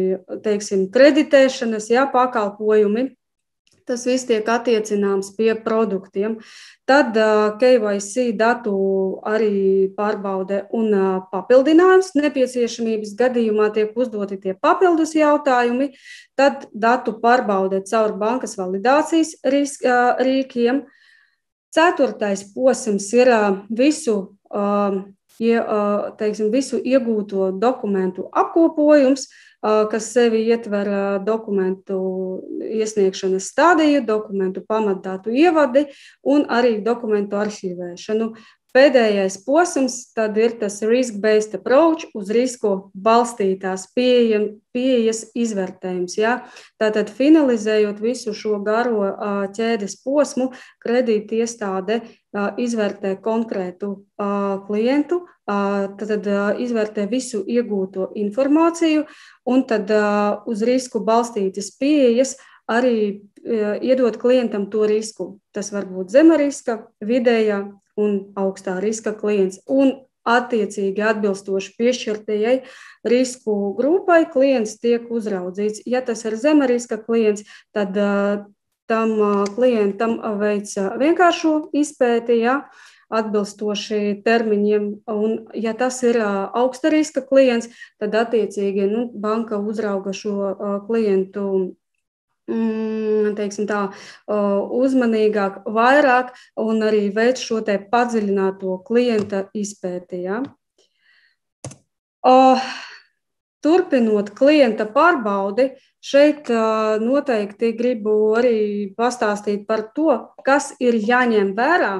Speaker 6: kreditēšanas pakalpojumi. Tas viss tiek attiecināms pie produktiem. Tad KYC datu arī pārbaude un papildinājums. Nepieciešamības gadījumā tiek uzdoti tie papildus jautājumi. Tad datu pārbaude caur bankas validācijas rīkiem. 4. posms ir visu teiksim, visu iegūto dokumentu apkopojums, kas sevi ietver dokumentu iesniegšanas stadiju, dokumentu pamatdatu ievadi un arī dokumentu arhīvēšanu. Pēdējais posms tad ir tas risk-based approach, uz risku balstītās pieejas izvērtējums. Ja? Tātad finalizējot visu šo garo ķēdes posmu, kredītiestāde izvērtē konkrētu klientu, tad izvērtē visu iegūto informāciju un tad uz risku balstītas pieejas arī iedot klientam to risku. Tas var būt zema riska, vidējā un augstā riska klients. Un attiecīgi atbilstoši piešķirtajai risku grupai klients tiek uzraudzīts. Ja tas ir zema riska klients, tad tam klientam veic vienkāršo izpēti, ja, atbilstoši termiņiem. Un, ja tas ir augsta riska klients, tad attiecīgi banka uzrauga šo klientu teiksim tā, uzmanīgāk, vairāk un arī veic šo te padziļināto klienta izpēti. Ja? Turpinot klienta pārbaudi, šeit noteikti gribu arī pastāstīt par to, kas ir jāņem vērā,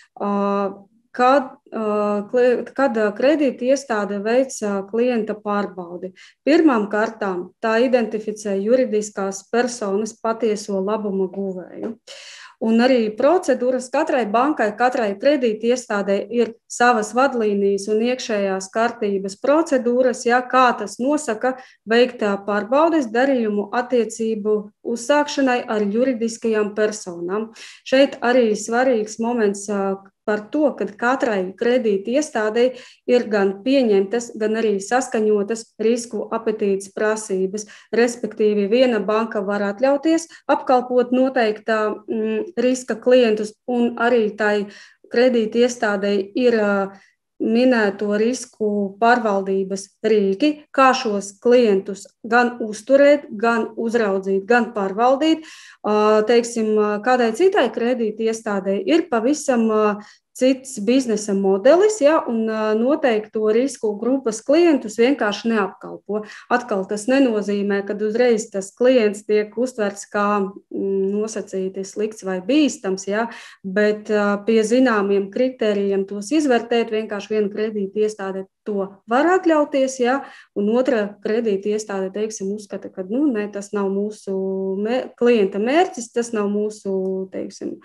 Speaker 6: kad kredītiestāde veic klienta pārbaudi. Pirmām kārtām tā identificē juridiskās personas patieso labuma guvēju. Un arī procedūras katrai bankai, katrai kredītiestādei ir savas vadlīnijas un iekšējās kārtības procedūras, ja, kā tas nosaka veikt pārbaudes darījumu attiecību uzsākšanai ar juridiskajām personām. Šeit arī svarīgs moments par to, ka katrai kredītiestādei ir gan pieņemtas, gan arī saskaņotas risku apetītes prasības. Respektīvi, viena banka var atļauties apkalpot noteiktā riska klientus, un arī tai kredītiestādei ir minēto risku pārvaldības rīki, kā šos klientus gan uzturēt, gan uzraudzīt, gan pārvaldīt. Teiksim, kādai citai kredītiestādei ir pavisam cits biznesa modelis, ja, un noteikto risku grupas klientus vienkārši neapkalpo. Atkal tas nenozīmē, ka uzreiz tas klients tiek uztverts kā nosacīti slikts vai bīstams, ja, bet pie zināmiem kritērijiem tos izvērtēt, vienkārši viena kredītiestāde to var atļauties, ja, un otra kredītiestāde, teiksim, uzskata, ka ne, tas nav mūsu klienta mērķis, tas nav mūsu, teiksim,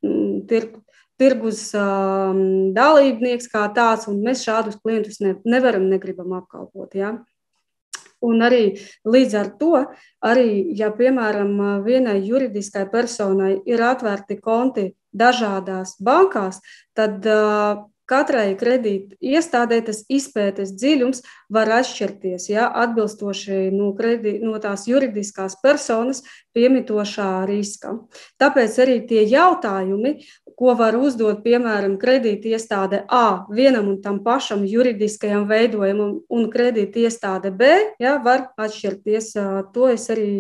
Speaker 6: tirgus dalībnieks kā tāds, un mēs šādus klientus nevaram, negribam apkalpot. Ja? Un arī līdz ar to, arī, ja, piemēram, vienai juridiskai personai ir atvērti konti dažādās bankās, tad katrai kredīta iestādē tas izpētes dziļums var atšķirties, ja, atbilstoši no tās juridiskās personas piemitošā riska. Tāpēc arī tie jautājumi, ko var uzdot, piemēram, kredīta iestāde A vienam un tam pašam juridiskajam veidojumam un kredīta iestāde B, ja, var atšķirties. To es arī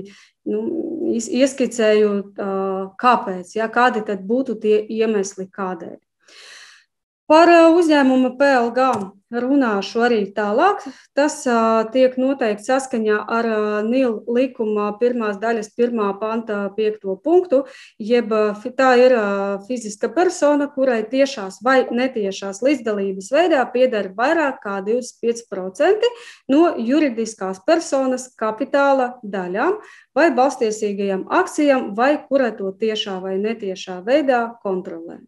Speaker 6: ieskicēju, kāpēc, ja, kādi tad būtu tie iemesli, kādēļ. Par uzņēmuma PLG runāšu arī tālāk. Tas tiek noteikts saskaņā ar NIL likuma 1. daļas 1. panta 5. punktu, jeb tā ir fiziska persona, kurai tiešās vai netiešās līdzdalības veidā pieder vairāk kā 25% no juridiskās personas kapitāla daļām vai balstiesīgajām akcijām, vai kura to tiešā vai netiešā veidā kontrolē.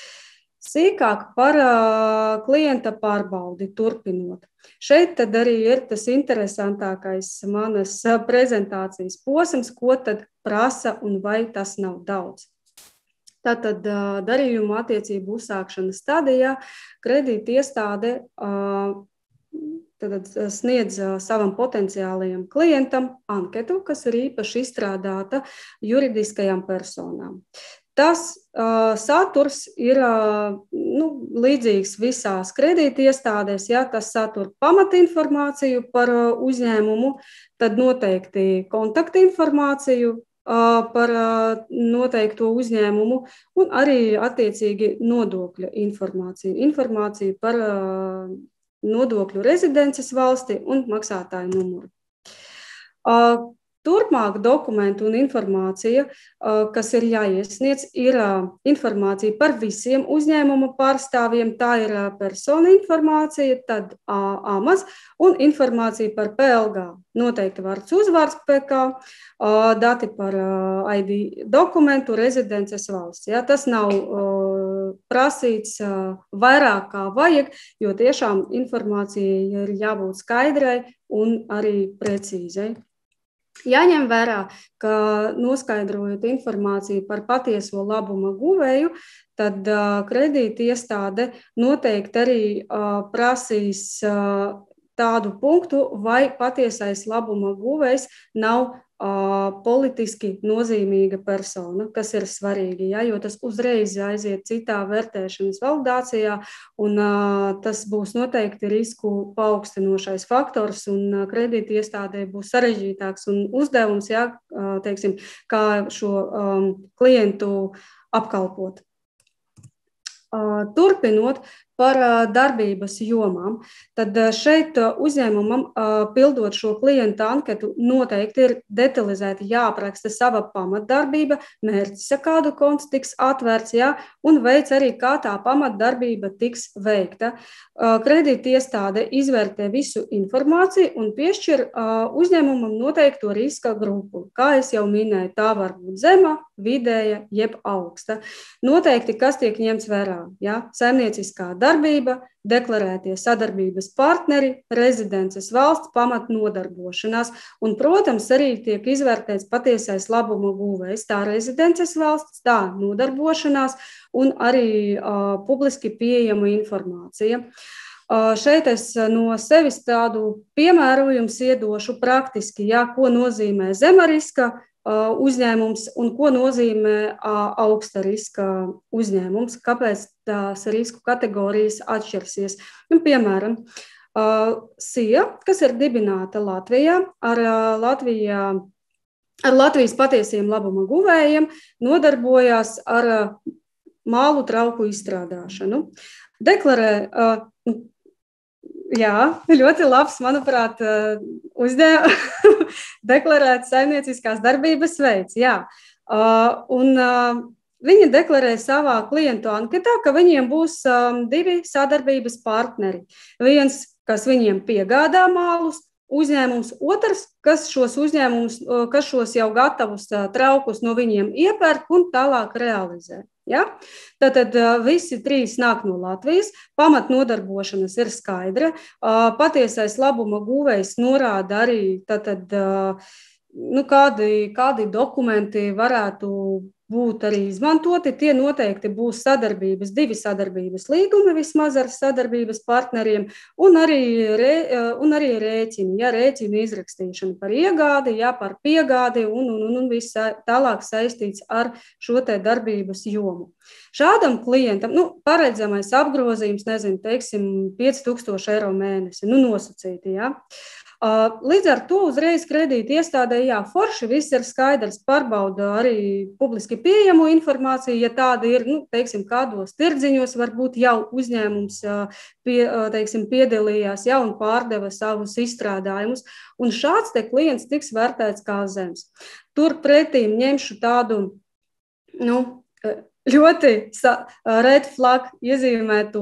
Speaker 6: Sīkāk par klienta pārbaudi turpinot. Šeit tad arī ir tas interesantākais manas prezentācijas posms, ko tad prasa un vai tas nav daudz. Tātad darījumu attiecību uzsākšanas stadijā kredītiestāde sniedz savam potenciālajam klientam anketu, kas ir īpaši izstrādāta juridiskajām personām. Tas saturs ir līdzīgs visās kredītiestādēs, ja tas satur pamatinformāciju par uzņēmumu, tad noteikti kontaktinformāciju, par noteikto uzņēmumu un arī attiecīgi nodokļa informāciju. Informāciju par nodokļu rezidences valsti un maksātāju numuru. Turpmāk dokumentu un informācija, kas ir jāiesniedz, ir informācija par visiem uzņēmuma pārstāvjiem, tā ir persona informācija, tad AMAS un informācija par PLG, noteikti vārds uzvārds PK, dati par ID dokumentu, rezidences valsts. Ja, tas nav prasīts vairāk kā vajag, jo tiešām informācija ir jābūt skaidrai un arī precīzai. Jāņem vērā, ka noskaidrojot informāciju par patieso labuma guvēju, tad kredītiestāde noteikti arī prasīs tādu punktu, vai patiesais labuma guvējs nav politiski nozīmīga persona, kas ir svarīgi, ja, jo tas uzreiz aiziet citā vērtēšanas validācijā, un tas būs noteikti risku paaugstinošais faktors, un kredītiestādē būs sarežģītāks un uzdevums, ja, teiksim, kā šo klientu apkalpot. Turpinot par darbības jomām, tad šeit uzņēmumam, pildot šo klienta anketu, noteikti ir detalizēti jāapraksta sava pamatdarbība, mērķis, kādu konts tiks atvērts, jā, un veids arī, kā tā pamatdarbība tiks veikta. Kredītiestāde izvērtē visu informāciju un piešķir uzņēmumam noteikto riska grupu. Kā es jau minēju, tā var būt zema, vidēja, jeb augsta. Noteikti, kas tiek ņemts vērā, jā, saimnieciskā darbība, deklarētie sadarbības partneri, rezidences valsts, pamatnodarbošanās, un, protams, arī tiek izvērtēts patiesais labuma guvējs, tā rezidences valsts, tā nodarbošanās un arī publiski pieejama informācija. Šeit es no sevis tādu piemērojumu iedošu praktiski, ja, ko nozīmē zema riska uzņēmums un ko nozīmē augsta riska uzņēmums, kāpēc tās risku kategorijas atšķirsies. Un, piemēram, SIA, kas ir dibināta Latvijā ar Latvijas patiesiem labuma guvējiem, nodarbojās ar mālu trauku izstrādāšanu. Deklarē, jā, ļoti labs, manuprāt, deklarēts saimnieciskās darbības veids, jā. Un viņi deklarē savā klientu anketā, ka viņiem būs 2 sadarbības partneri. Viens, kas viņiem piegādā mālus, uzņēmums, otrs, kas šos jau gatavus traukus no viņiem iepērk un tālāk realizē. Ja? Tātad visi 3 nāk no Latvijas, pamatnodarbošanas ir skaidra, patiesais labuma guvējs norāda arī, tātad, kādi dokumenti varētu būt arī izmantoti. Tie noteikti būs 2 sadarbības līgumi vismaz ar sadarbības partneriem un arī rēķini, ja, rēķini izrakstīšana par iegādi, ja, par piegādi un viss tālāk saistīts ar šo te darbības jomu. Šādam klientam, paredzamais apgrozījums, teiksim, 5000 eiro mēnesi, nosacīti, ja. Līdz ar to uzreiz kredīti iestādē, jā, forši, viss ir skaidrs, pārbauda arī publiski pieejamu informāciju, ja tāda ir, teiksim, kādos tirdziņos varbūt jau uzņēmums piedalījās, ja, un pārdeva savus izstrādājumus, un šāds te klients tiks vērtēts kā zems. Tur pretīm ņemšu tādu, ļoti red flag iezīmēto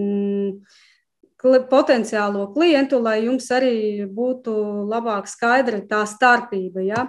Speaker 6: potenciālo klientu, lai jums arī būtu labāk skaidra tā starpība. Ja?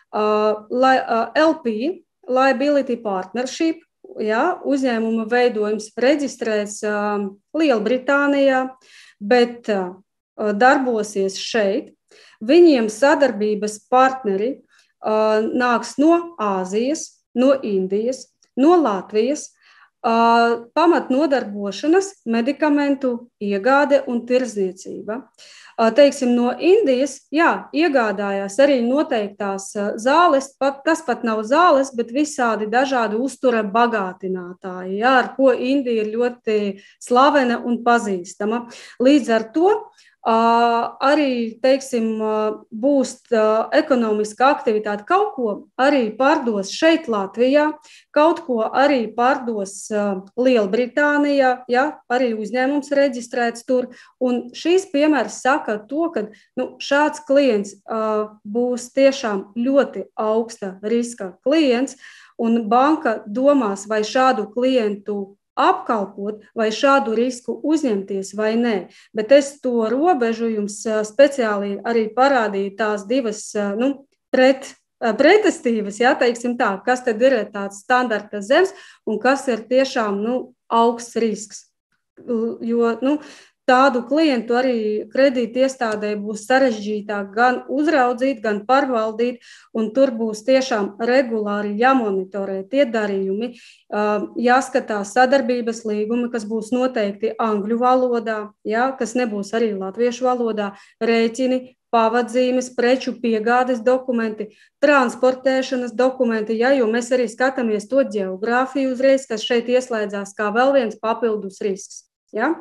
Speaker 6: LP, Liability Partnership, ja? Uzņēmuma veidojums reģistrēts Lielbritānijā, bet darbosies šeit. Viņiem sadarbības partneri nāks no Āzijas, no Indijas, no Latvijas, pamatnodarbošanas, medikamentu iegāde un tirdzniecība. Teiksim, no Indijas, jā, iegādājās arī noteiktās zāles, tas pat nav zāles, bet visādi dažādi uztura bagātinātāji, jā, ar ko Indija ir ļoti slavena un pazīstama. Līdz ar to arī, teiksim, būs ekonomiska aktivitāte, kaut ko arī pārdos šeit Latvijā, kaut ko arī pārdos Lielbritānijā, ja, arī uzņēmums reģistrēts tur. Un šīs piemērs saka to, ka šāds klients būs tiešām ļoti augsta riska klients, un banka domās, vai šādu klientu apkalpot vai šādu risku uzņemties vai nē. Bet es to robežu jums speciāli arī parādīju tās divas pretestības, ja, teiksim tā, kas tad ir tāds standarta zems un kas ir tiešām augsts risks. Jo tādu klientu arī kredīti iestādē būs sarežģītāk gan uzraudzīt, gan pārvaldīt, un tur būs tiešām regulāri jāmonitorē tie darījumi, jāskatās sadarbības līgumi, kas būs noteikti angļu valodā, ja, kas nebūs arī latviešu valodā, rēķini, pavadzīmes, preču piegādes dokumenti, transportēšanas dokumenti, ja, jo mēs arī skatāmies to ģeogrāfiju uzreiz, kas šeit ieslēdzās kā vēl viens papildus risks. Ja?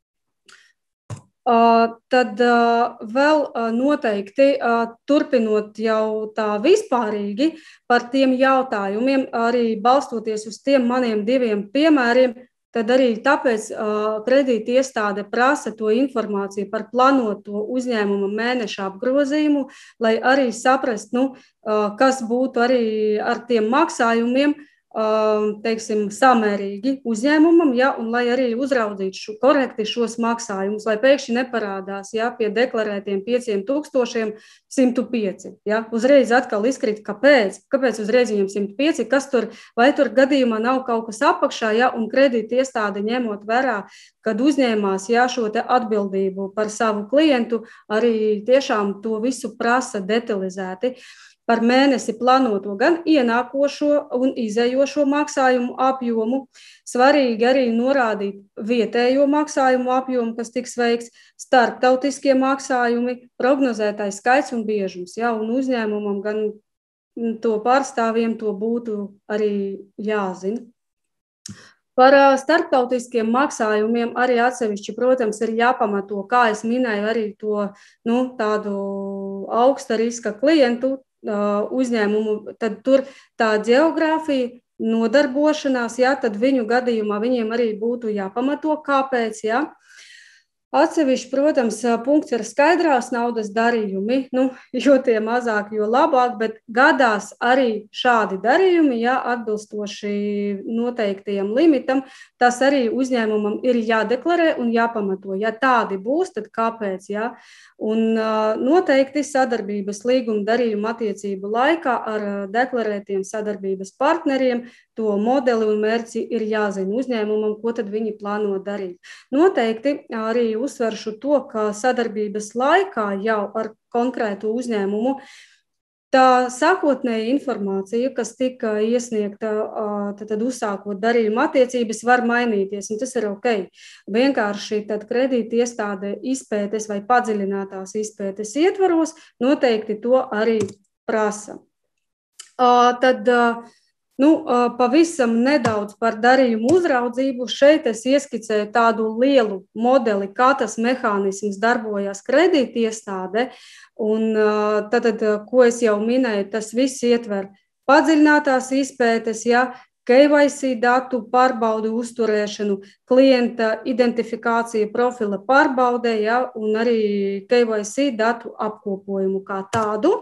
Speaker 6: Tad vēl noteikti turpinot jau tā vispārīgi par tiem jautājumiem, arī balstoties uz tiem maniem diviem piemēriem, tad arī tāpēc kredīti iestāde prasa to informāciju par plānoto uzņēmuma mēneša apgrozījumu, lai arī saprast, kas būtu arī ar tiem maksājumiem, teiksim, samērīgi uzņēmumam, ja, un lai arī uzraudzītu korekti šos maksājumus, lai pēkšņi neparādās, ja, pie deklarētiem 5105. Ja. Uzreiz atkal izkrīt, kāpēc uzreiz viņam 105, kas tur, vai tur gadījumā nav kaut kas apakšā, ja, un kredīti iestāde ņemot vērā, kad uzņēmās, ja, šo te atbildību par savu klientu, arī tiešām to visu prasa detalizēti. Par mēnesi plānoto gan ienākošo un izējošo maksājumu apjomu. Svarīgi arī norādīt vietējo maksājumu apjomu, kas tiks veikts, starptautiskie maksājumi, prognozētais skaits un biežums. Ja, un uzņēmumam gan to pārstāvjiem to būtu arī jāzina. Par starptautiskiem maksājumiem arī atsevišķi, protams, ir jāpamato, kā es minēju, arī to tādu augsta riska klientu uzņēmumu, tad tur tā ģeogrāfija, nodarbošanās, ja, tad viņu gadījumā viņiem arī būtu jāpamato, kāpēc, ja. Atsevišķi, protams, punkts ir skaidrās naudas darījumi, jo tie mazāk, jo labāk, bet gadās arī šādi darījumi, ja, atbilstoši noteiktajam limitam, tas arī uzņēmumam ir jādeklarē un jāpamato. Ja tādi būs, tad kāpēc, ja? Un noteikti sadarbības līguma darījuma attiecību laikā ar deklarētiem sadarbības partneriem to modeli un mērķi ir jāzina uzņēmumam, ko tad viņi plāno darīt. Noteikti arī uzsveršu to, ka sadarbības laikā jau ar konkrētu uzņēmumu tā sākotnēja informācija, kas tika iesniegta, tad uzsākot darījuma attiecības, var mainīties, un tas ir ok. Vienkārši tad kredīti iestāde izpētes vai padziļinātās izpētes ietvaros noteikti to arī prasa. Tad pavisam nedaudz par darījumu uzraudzību. Šeit es ieskicēju tādu lielu modeli, kā tas mehānisms darbojas kredīti iestādē. Un tad, ko es jau minēju, tas viss ietver padziļinātās izpētes, ja, KYC datu pārbaudu uzturēšanu, klienta identifikācija profila pārbaudē, ja, un arī KYC datu apkopojumu kā tādu.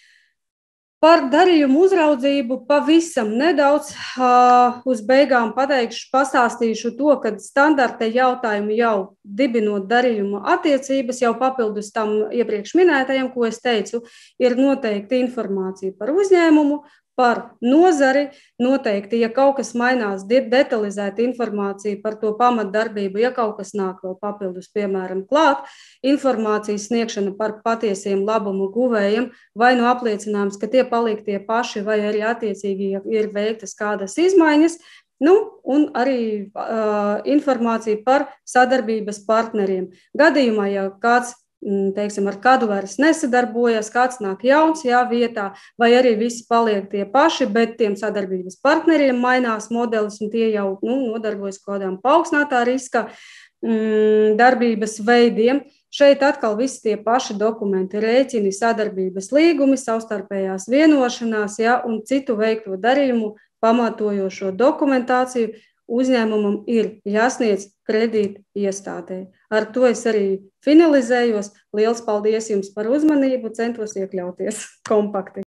Speaker 6: Par darījumu uzraudzību pavisam nedaudz uz beigām pastāstīšu to, ka standarta jautājumi jau dibinot darījumu attiecības, jau papildus tam iepriekš minētajam, ko es teicu, ir noteikti informācija par uzņēmumu, par nozari, noteikti, ja kaut kas mainās, detalizēta informācija par to pamatdarbību, ja kaut kas nāk vēl papildus, piemēram, klāt, informācijas sniegšana par patiesiem labumu guvējiem, vai nu apliecinājums, ka tie paliek tie paši, vai arī attiecīgi ir veiktas kādas izmaiņas, un arī informācija par sadarbības partneriem. Gadījumā, ja kāds, teiksim, ar kādu vairs nesadarbojas, kāds nāk jauns, jā, vietā, vai arī visi paliek tie paši, bet tiem sadarbības partneriem mainās modelis, un tie jau nodarbojas kādām paaugstinātā riska darbības veidiem. Šeit atkal visi tie paši dokumenti, rēķini, sadarbības līgumi, savstarpējās vienošanās, un citu veikto darījumu pamatojošo dokumentāciju uzņēmumam ir jāsniedz kredīta iestādē. Ar to es arī finalizējos. Liels paldies jums par uzmanību, centos iekļauties kompakti.